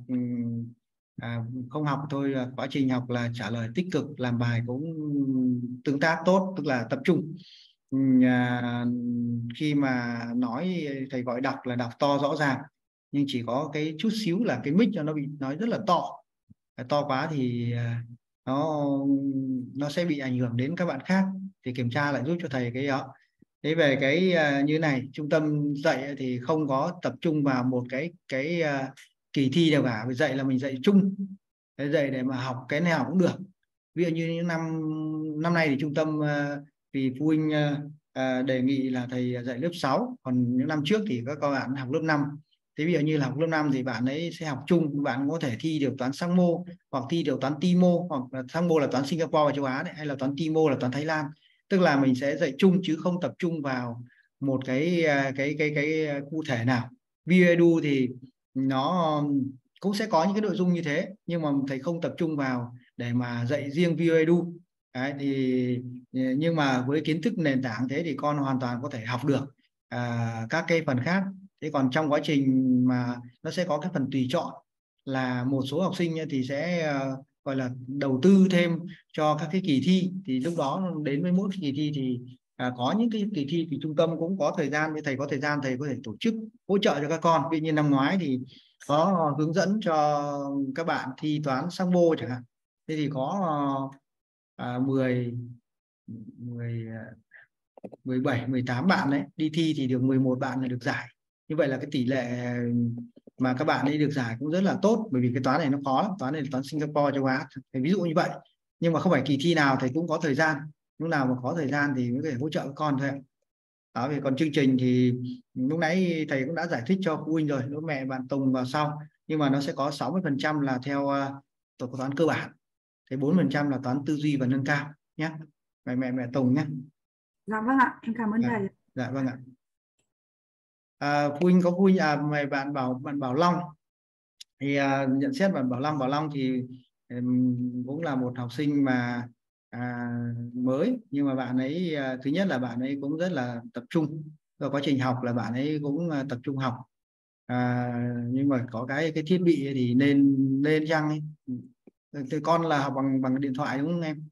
à, không học thôi, quá trình học là trả lời tích cực, làm bài cũng tương tác tốt, tức là tập trung. À, khi mà nói thầy gọi đọc là đọc to rõ ràng, nhưng chỉ có cái chút xíu là cái mic cho nó bị nói rất là to, to quá thì nó nó sẽ bị ảnh hưởng đến các bạn khác, thì kiểm tra lại giúp cho thầy cái đó. Thế về cái uh, như này, trung tâm dạy thì không có tập trung vào một cái cái uh, kỳ thi nào cả, dạy là mình dạy chung, để dạy để mà học cái nào cũng được. Ví dụ như những năm năm nay thì trung tâm uh, vì phụ huynh uh, uh, đề nghị là thầy dạy lớp sáu, còn những năm trước thì các bạn học lớp năm. Thế ví dụ như là học lớp năm thì bạn ấy sẽ học chung, bạn có thể thi được toán sang mô, hoặc thi được toán ti mô, hoặc là sang mô là toán Singapore và châu Á đấy, hay là toán ti mô là toán Thái Lan. Tức là mình sẽ dạy chung chứ không tập trung vào một cái cái cái cái cụ thể nào. vê o Edu thì nó cũng sẽ có những cái nội dung như thế, nhưng mà thầy không tập trung vào để mà dạy riêng vê o Edu. Đấy, thì nhưng mà với kiến thức nền tảng thế thì con hoàn toàn có thể học được à, các cái phần khác. Thế còn trong quá trình mà nó sẽ có cái phần tùy chọn, là một số học sinh thì sẽ uh, gọi là đầu tư thêm cho các cái kỳ thi, thì lúc đó đến với mỗi kỳ thi thì à, có những cái kỳ thi thì trung tâm cũng có thời gian, với thầy có thời gian thầy có thể tổ chức hỗ trợ cho các con. Ví dụ như năm ngoái thì có hướng dẫn cho các bạn thi toán sang mô chẳng hạn, thế thì có à, mười, mười, mười bảy, mười tám bạn đấy đi thi thì được mười một bạn là được giải. Như vậy là cái tỷ lệ mà các bạn ấy được giải cũng rất là tốt, bởi vì cái toán này nó khó lắm, toán này là toán Singapore châu Á, thì ví dụ như vậy. Nhưng mà không phải kỳ thi nào thầy cũng có thời gian, lúc nào mà có thời gian thì mới có thể hỗ trợ các con thôi. Đó, vì còn chương trình thì lúc nãy thầy cũng đã giải thích cho phụ huynh rồi, lúc mẹ bạn Tùng vào sau, nhưng mà nó sẽ có sáu mươi phần trăm là theo uh, toán cơ bản, thế bốn mươi phần trăm là toán tư duy và nâng cao nhé. Mẹ mẹ mẹ Tùng nhé. Dạ vâng ạ, em cảm ơn thầy. Dạ vâng ạ. À, phụ huynh có phụ huynh à mày bạn bảo bạn Bảo Long thì à, nhận xét bạn Bảo Long Bảo Long thì um, cũng là một học sinh mà à, mới, nhưng mà bạn ấy à, thứ nhất là bạn ấy cũng rất là tập trung, và quá trình học là bạn ấy cũng à, tập trung học, à, nhưng mà có cái cái thiết bị thì nên nên chăng ấy. Thì con là học bằng bằng điện thoại đúng không em?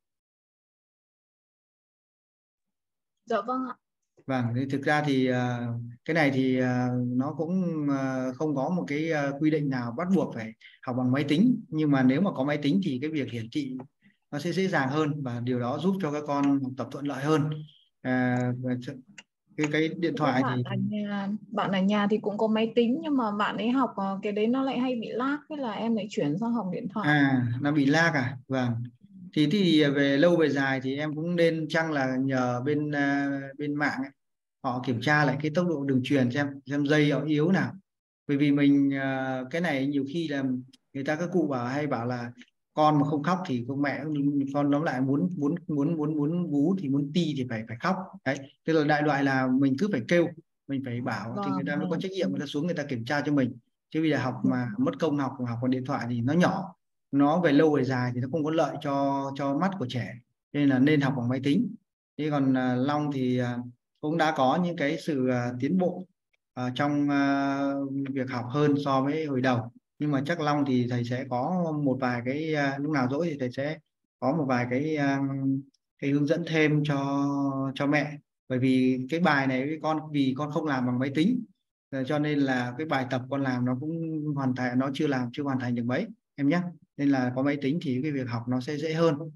Dạ vâng ạ. Vâng, thì thực ra thì uh, cái này thì uh, nó cũng uh, không có một cái uh, quy định nào bắt buộc phải học bằng máy tính, nhưng mà nếu mà có máy tính thì cái việc hiển thị nó sẽ dễ dàng hơn, và điều đó giúp cho các con học tập thuận lợi hơn. Uh, cái cái điện thoại bạn thì ở nhà, bạn ở nhà thì cũng có máy tính, nhưng mà bạn ấy học cái đấy nó lại hay bị lag, thế là em lại chuyển sang học điện thoại. À, nó bị lag à? Vâng. Thì thì về lâu về dài thì em cũng nên chăng là nhờ bên uh, bên mạng ấy, họ kiểm tra lại cái tốc độ đường truyền xem xem dây họ yếu nào, bởi vì mình uh, cái này nhiều khi là người ta các cụ bảo hay bảo là con mà không khóc thì con mẹ con nó lại muốn muốn muốn muốn muốn vú thì muốn ti thì phải phải khóc đấy. Tức là đại loại là mình cứ phải kêu, mình phải bảo vâng, thì người ta mới có trách nhiệm, người ta xuống người ta kiểm tra cho mình, chứ bây giờ học mà mất công học học bằng điện thoại thì nó nhỏ, nó về lâu về dài thì nó không có lợi cho cho mắt của trẻ, nên là nên học bằng máy tính. Thế còn uh, Long thì uh, cũng đã có những cái sự uh, tiến bộ uh, trong uh, việc học hơn so với hồi đầu, nhưng mà chắc Long thì thầy sẽ có một vài cái uh, lúc nào rỗi thì thầy sẽ có một vài cái uh, cái hướng dẫn thêm cho cho mẹ, bởi vì cái bài này với con vì con không làm bằng máy tính, cho nên là cái bài tập con làm nó cũng hoàn thành, nó chưa làm chưa hoàn thành được mấy em nhé, nên là có máy tính thì cái việc học nó sẽ dễ hơn.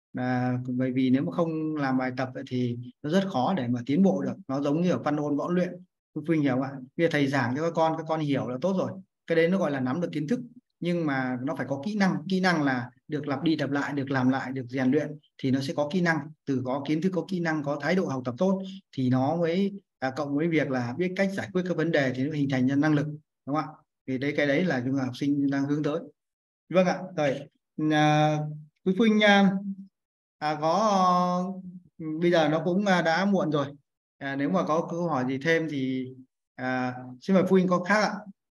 À, bởi vì nếu mà không làm bài tập thì nó rất khó để mà tiến bộ được. Nó giống như ở văn ôn võ luyện, Quý Huynh hiểu không ạ? Bây giờ thầy giảng cho các con, các con hiểu là tốt rồi, cái đấy nó gọi là nắm được kiến thức, nhưng mà nó phải có kỹ năng. Kỹ năng là được lặp đi lặp lại, được làm lại, được rèn luyện thì nó sẽ có kỹ năng. Từ có kiến thức, có kỹ năng, có thái độ học tập tốt thì nó mới à, cộng với việc là biết cách giải quyết các vấn đề thì nó hình thành ra năng lực, đúng không ạ? Thì đấy, cái đấy là chúng học sinh đang hướng tới. Vâng ạ. Rồi à, Quý Huynh à, à, có bây giờ nó cũng đã muộn rồi. À, nếu mà có câu hỏi gì thêm thì à, xin mời phụ huynh có khác ạ.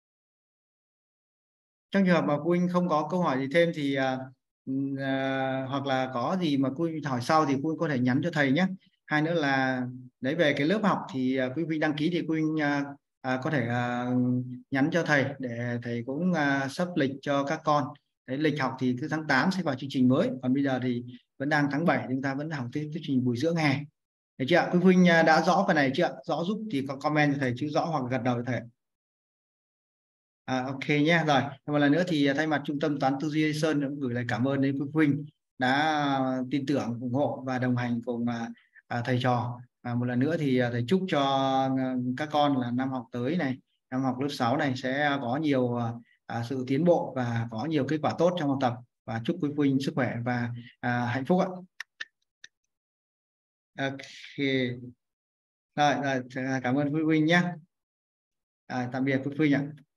Trong trường hợp mà phụ huynh không có câu hỏi gì thêm thì à, à, hoặc là có gì mà phụ huynh hỏi sau thì phụ huynh có thể nhắn cho thầy nhé. Hai nữa là đấy, về cái lớp học thì à, quý vị đăng ký thì phụ huynh à, à, có thể à, nhắn cho thầy để thầy cũng à, sắp lịch cho các con. Đấy, lịch học thì cứ tháng tám sẽ vào chương trình mới, còn bây giờ thì vẫn đang tháng bảy, chúng ta vẫn học chương trình bồi dưỡng hè. Được chưa ạ? Quý huynh đã rõ phần này chưa ạ? Rõ giúp thì có comment cho thầy chữ rõ hoặc gật đầu cho thầy. À, ok nhé. Rồi một lần nữa thì thay mặt Trung tâm Toán Tư duy Sơn cũng gửi lời cảm ơn đến quý huynh đã tin tưởng, ủng hộ và đồng hành cùng à, thầy trò. À, một lần nữa thì thầy chúc cho các con là năm học tới này, năm học lớp sáu này sẽ có nhiều à, sự tiến bộ và có nhiều kết quả tốt trong học tập, và chúc quý huynh sức khỏe và à, hạnh phúc ạ. Ok. Rồi, rồi cảm ơn quý huynh nhé. À, tạm biệt quý huynh ạ.